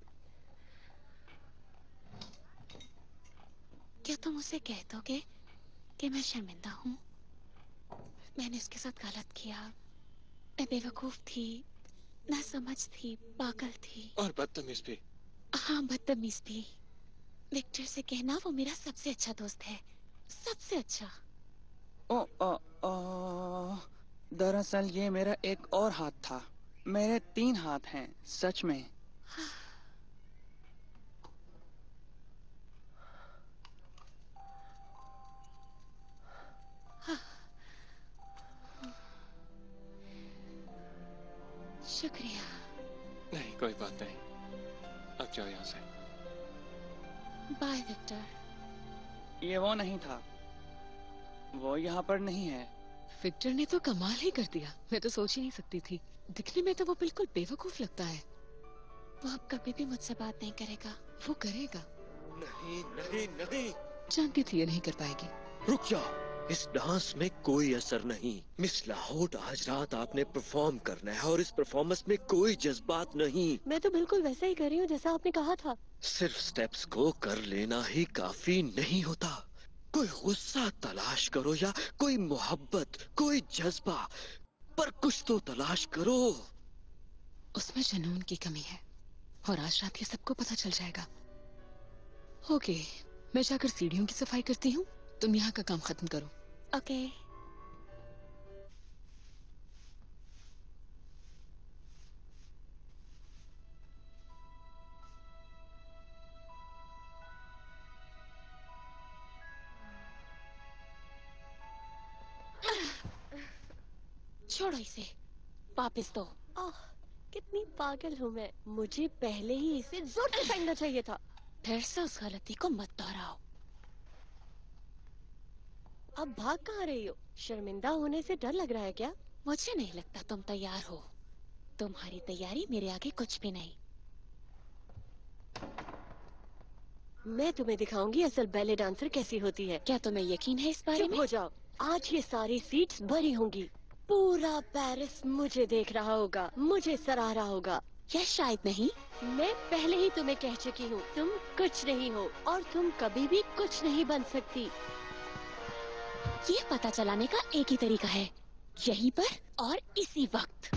Speaker 1: क्या तुम उसे कह दोगे कि मैं शर्मिंदा हूँ? मैंने उसके साथ गलत किया। मैं बेवकूफ थी, ना समझ थी, पागल थी
Speaker 3: और बदतमीज भी।
Speaker 1: हाँ, बदतमीज भी। विक्टर से कहना वो मेरा सबसे अच्छा दोस्त है, सबसे अच्छा।
Speaker 14: ओ ओ ओ दरअसल ये मेरा एक और हाथ था। मेरे 3 हाथ हैं, सच में।
Speaker 1: शुक्रिया।
Speaker 3: नहीं, कोई बात नहीं। अब जाओ यहाँ से।
Speaker 1: Bye Victor.
Speaker 14: ये वो नहीं था, वो यहाँ पर नहीं है।
Speaker 5: विक्टर ने तो कमाल ही कर दिया। मैं तो सोच ही नहीं सकती थी। दिखने में तो वो बिल्कुल बेवकूफ लगता है।
Speaker 1: वो अब कभी भी मुझसे बात नहीं करेगा।
Speaker 5: वो करेगा।
Speaker 12: नहीं नहीं नहीं।
Speaker 5: जानती थी ये नहीं कर पाएगी।
Speaker 12: रुक जाओ, इस डांस में कोई असर नहीं। मिस लाहौट, आज रात आपने परफॉर्म करना है और इस परफॉर्मेंस में कोई जज्बात नहीं।
Speaker 11: मैं तो बिल्कुल वैसा ही कर रही हूँ जैसा आपने कहा था।
Speaker 12: सिर्फ स्टेप्स को कर लेना ही काफी नहीं होता। कोई गुस्सा तलाश करो या कोई मोहब्बत, कोई जज्बा, पर कुछ तो तलाश करो।
Speaker 5: उसमें जुनून की कमी है और आज रात ये सबको पता चल जाएगा। ओके, मैं जाकर सीढ़ियों की सफाई करती हूँ, तुम यहाँ का काम खत्म करो।
Speaker 1: ओके। छोड़ो इसे, वापस दो।
Speaker 11: कितनी पागल हूँ मैं। मुझे पहले ही इसे जोर से फेंकना चाहिए था।
Speaker 1: फिर से उस गलती को मत दोहराओ।
Speaker 11: अब भाग कहाँ रही हो? शर्मिंदा होने से डर लग रहा है क्या?
Speaker 1: मुझे नहीं लगता तुम तैयार हो। तुम्हारी तैयारी मेरे आगे कुछ भी नहीं।
Speaker 11: मैं तुम्हें दिखाऊंगी असल बैले डांसर कैसी होती है।
Speaker 1: क्या तुम्हें यकीन है इस बारे में?
Speaker 11: चुप हो जाओ। आज ये सारी सीट्स भरी होंगी। पूरा पेरिस मुझे देख रहा होगा, मुझे सराह रहा होगा।
Speaker 1: या शायद नहीं।
Speaker 11: मैं पहले ही तुम्हें कह चुकी हूँ, तुम कुछ नहीं हो और तुम कभी भी कुछ नहीं बन सकती।
Speaker 1: ये पता चलाने का एक ही तरीका है, यहीं पर और इसी वक्त।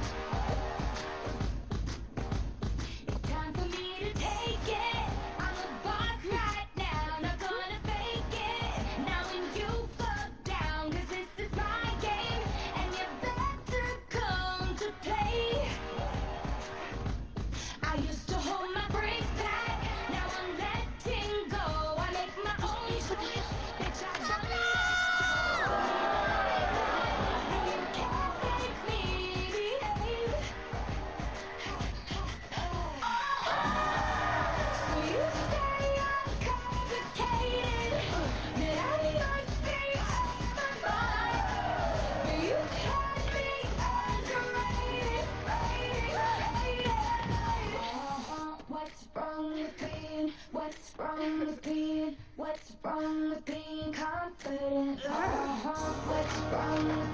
Speaker 18: What's wrong with being confident? What's wrong with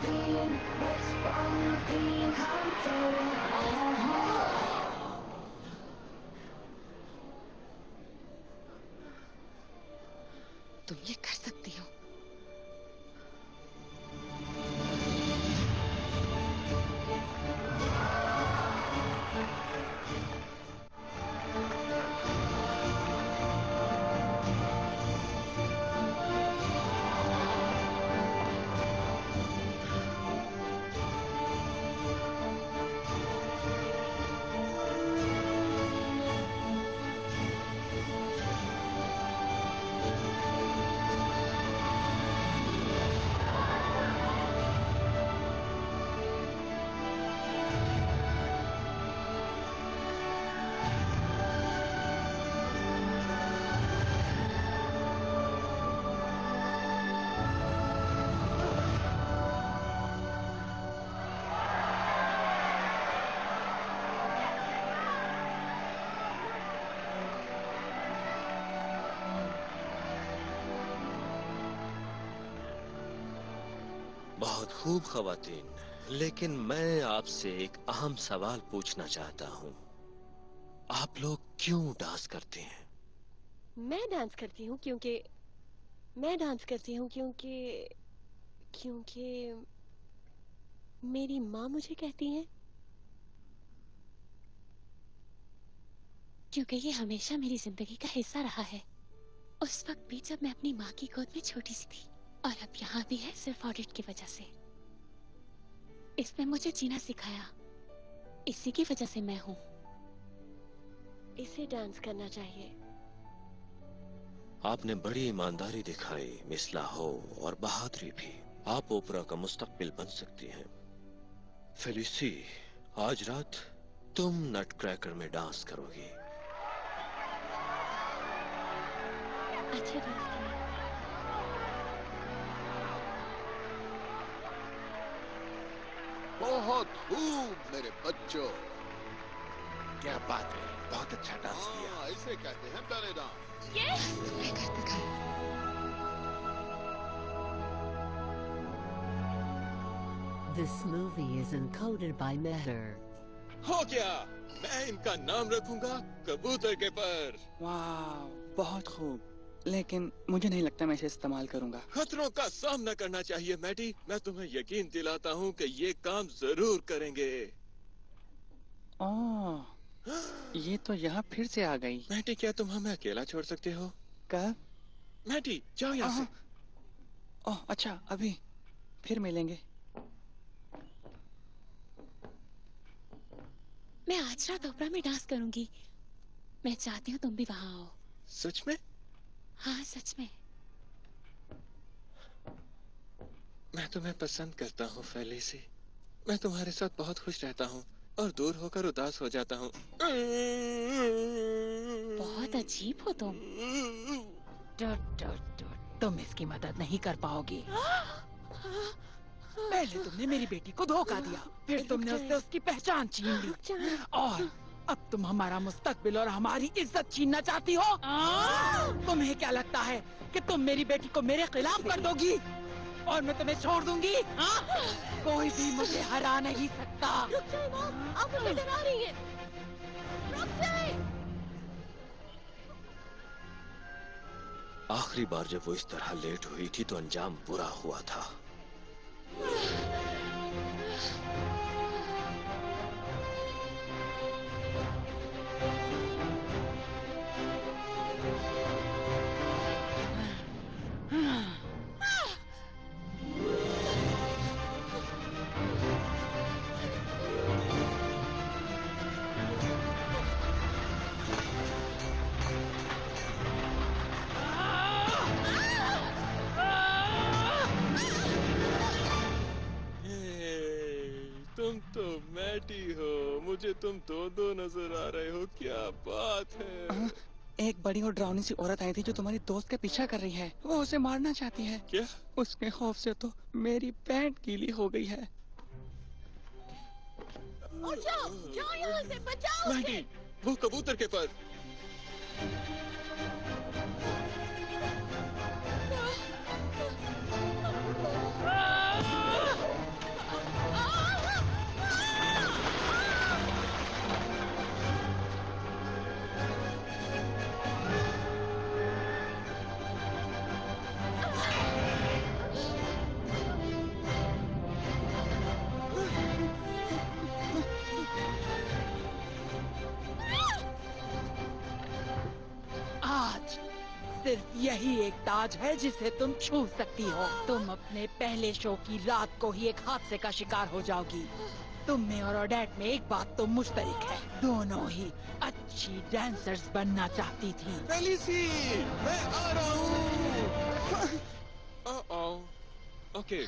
Speaker 18: being confident?
Speaker 5: तुम ये कर सकती हो।
Speaker 12: बहुत खूब ख़वातीन, लेकिन मैं आपसे एक अहम सवाल पूछना चाहता हूँ। आप लोग क्यों डांस करते हैं?
Speaker 11: मैं डांस करती हूँ क्योंकि मेरी माँ मुझे कहती है। क्योंकि ये हमेशा मेरी जिंदगी का हिस्सा रहा है। उस वक्त भी जब मैं अपनी माँ की गोद में छोटी सी थी, और अब यहाँ भी है सिर्फ ऑडिट की वजह से। इसने मुझे जीना सिखाया, इसी की वजह से मैं हूँ। इसे डांस करना चाहिए।
Speaker 12: आपने बड़ी ईमानदारी दिखाई मिस लाहो, और बहादुरी भी। आप ओपरा का मुस्तकबिल बन सकती हैं। फेलिसी, आज रात तुम नटक्रैकर में डांस करोगी।
Speaker 11: अच्छा डांस किया।
Speaker 9: बहुत खूब मेरे बच्चों।
Speaker 8: क्या बात है, बहुत अच्छा डांस किया।
Speaker 9: हाँ, इसे कहते हैं ballet dance.
Speaker 6: This movie is encoded by Meher.
Speaker 3: हो गया, मैं इनका नाम रखूंगा कबूतर के पर।
Speaker 14: वाह, बहुत खूब। लेकिन मुझे नहीं लगता मैं इसे इस्तेमाल करूंगा।
Speaker 3: खतरों का सामना करना चाहिए मैटी। मैं तुम्हें यकीन दिलाता हूँ कि ये काम जरूर करेंगे।
Speaker 14: ओह, ये तो यहाँ फिर से आ गई।
Speaker 3: मैटी, क्या तुम हमें अकेला छोड़ सकते हो?
Speaker 14: कब?
Speaker 3: मैटी, जाओ यहाँ से।
Speaker 14: ओह, अच्छा, अभी फिर मिलेंगे।
Speaker 11: मैं आज रात ओपरा में डांस करूंगी। मैं चाहती हूँ तुम भी वहाँ आओ।
Speaker 3: सच में?
Speaker 11: हाँ, सच में।
Speaker 3: मैं तुम्हें पसंद करता हूँ फेलिसी। मैं तुम्हारे साथ बहुत खुश रहता हूँ और दूर होकर उदास हो जाता हूँ।
Speaker 11: बहुत अजीब हो तुम।
Speaker 7: तुम इसकी मदद नहीं कर पाओगी। पहले तुमने मेरी बेटी को धोखा दिया, फिर तुमने उससे उसकी पहचान छीन ली, और अब तुम हमारा मुस्तकबिल और हमारी इज्जत छीनना चाहती हो। तुम्हें क्या लगता है कि तुम मेरी बेटी को मेरे खिलाफ कर दोगी और मैं तुम्हें छोड़ दूंगी? कोई भी मुझे हरा नहीं सकता।
Speaker 11: रुक जाए मॉम, आप मुझे डरा रही हैं। रुक जाए।
Speaker 12: आखिरी बार जब वो इस तरह लेट हुई थी तो अंजाम बुरा हुआ था।
Speaker 3: तुम तो मैटी हो, मुझे तुम दो नजर आ रहे हो। क्या बात है।
Speaker 14: एक बड़ी और डरावनी सी औरत आई थी जो तुम्हारी दोस्त का पीछा कर रही है। वो उसे मारना चाहती है।
Speaker 3: क्या?
Speaker 14: उसके खौफ से तो मेरी पैंट गीली हो गई है।
Speaker 11: जाओ, जाओ यहाँ से, बचाओ
Speaker 3: मैटी, वो कबूतर के पर।
Speaker 7: सिर्फ यही एक ताज है जिसे तुम छू सकती हो। तुम अपने पहले शो की रात को ही एक हादसे का शिकार हो जाओगी। तुम में और ओडेट में एक बात तो मुश्तरक है, दोनों ही अच्छी डांसर्स बनना चाहती थी।
Speaker 3: फेलिसी, मैं आ रहा हूँ। ओके।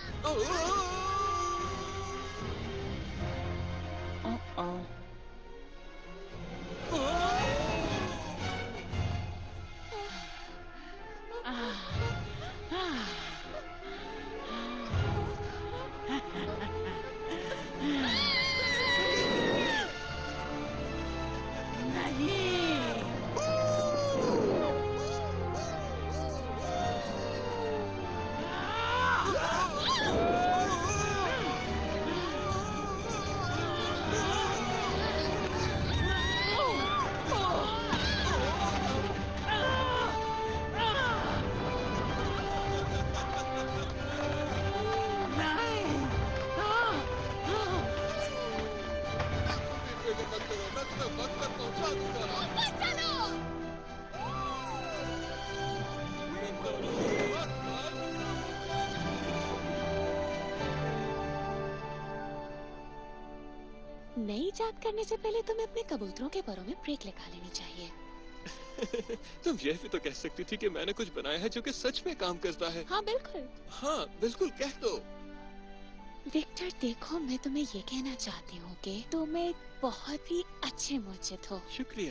Speaker 1: नई इजाद करने से पहले तुम्हें अपने कबूतरों के परों में ब्रेक लगा लेनी चाहिए।
Speaker 3: तुम ये भी तो कह सकती थी कि मैंने कुछ बनाया है जो कि सच में काम करता है।
Speaker 1: हाँ बिल्कुल।
Speaker 3: हाँ बिल्कुल, कह दो।
Speaker 1: विक्टर देखो, मैं तुम्हें ये कहना चाहती हूँ कि तुम एक बहुत ही अच्छे मुर्शिद हो।
Speaker 3: शुक्रिया।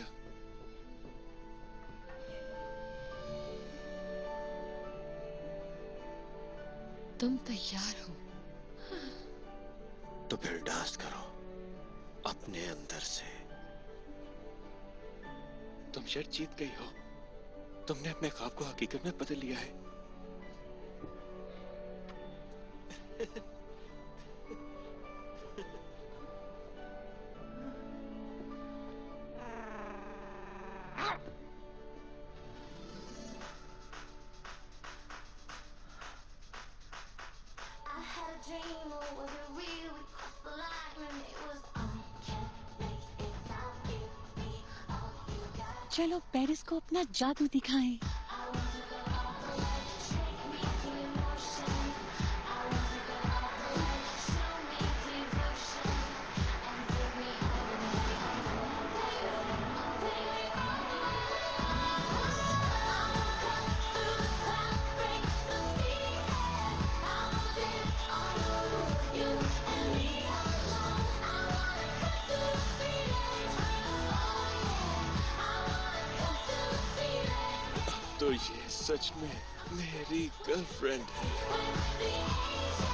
Speaker 5: तुम तैयार हो?
Speaker 12: तो फिर डांस करो अपने अंदर से।
Speaker 13: तुम शायद जीत गई हो। तुमने अपने ख्वाब को हकीकत में बदल लिया है।
Speaker 10: चलो पेरिस को अपना जादू दिखाएं।
Speaker 3: तो ये सच में मेरी गर्लफ्रेंड है।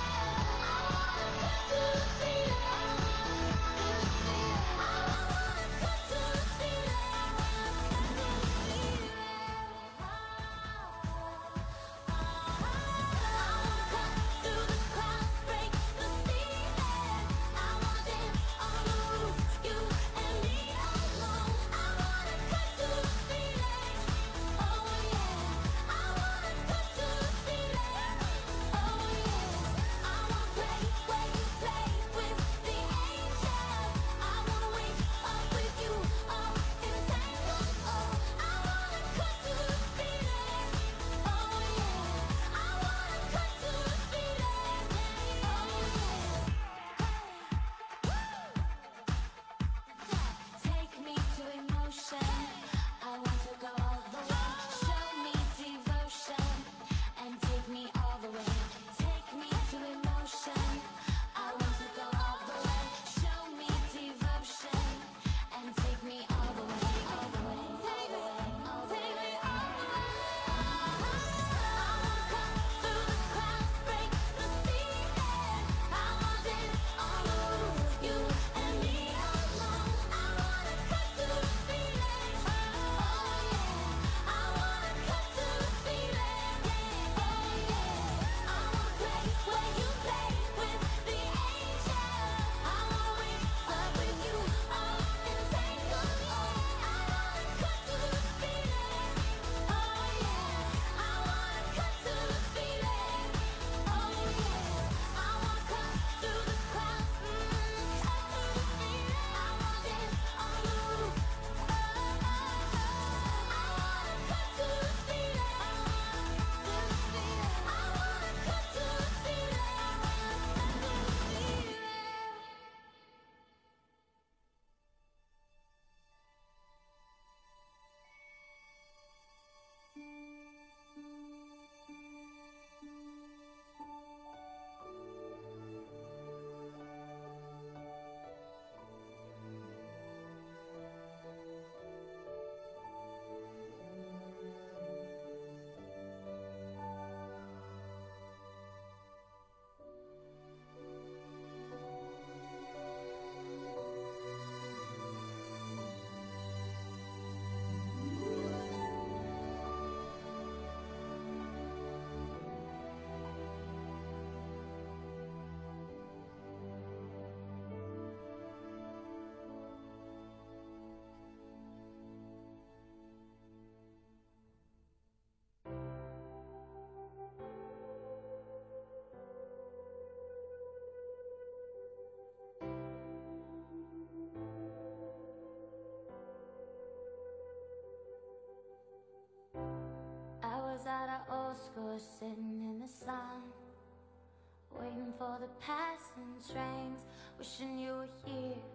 Speaker 18: Was at our old school sitting in the sun, waiting for the passing trains, wishing you were here and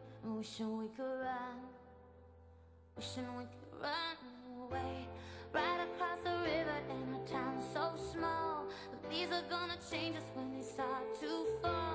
Speaker 18: Wishing we could run, wishing we could run away. Right across the river in a town so small. But these are gonna change us when they start to fall.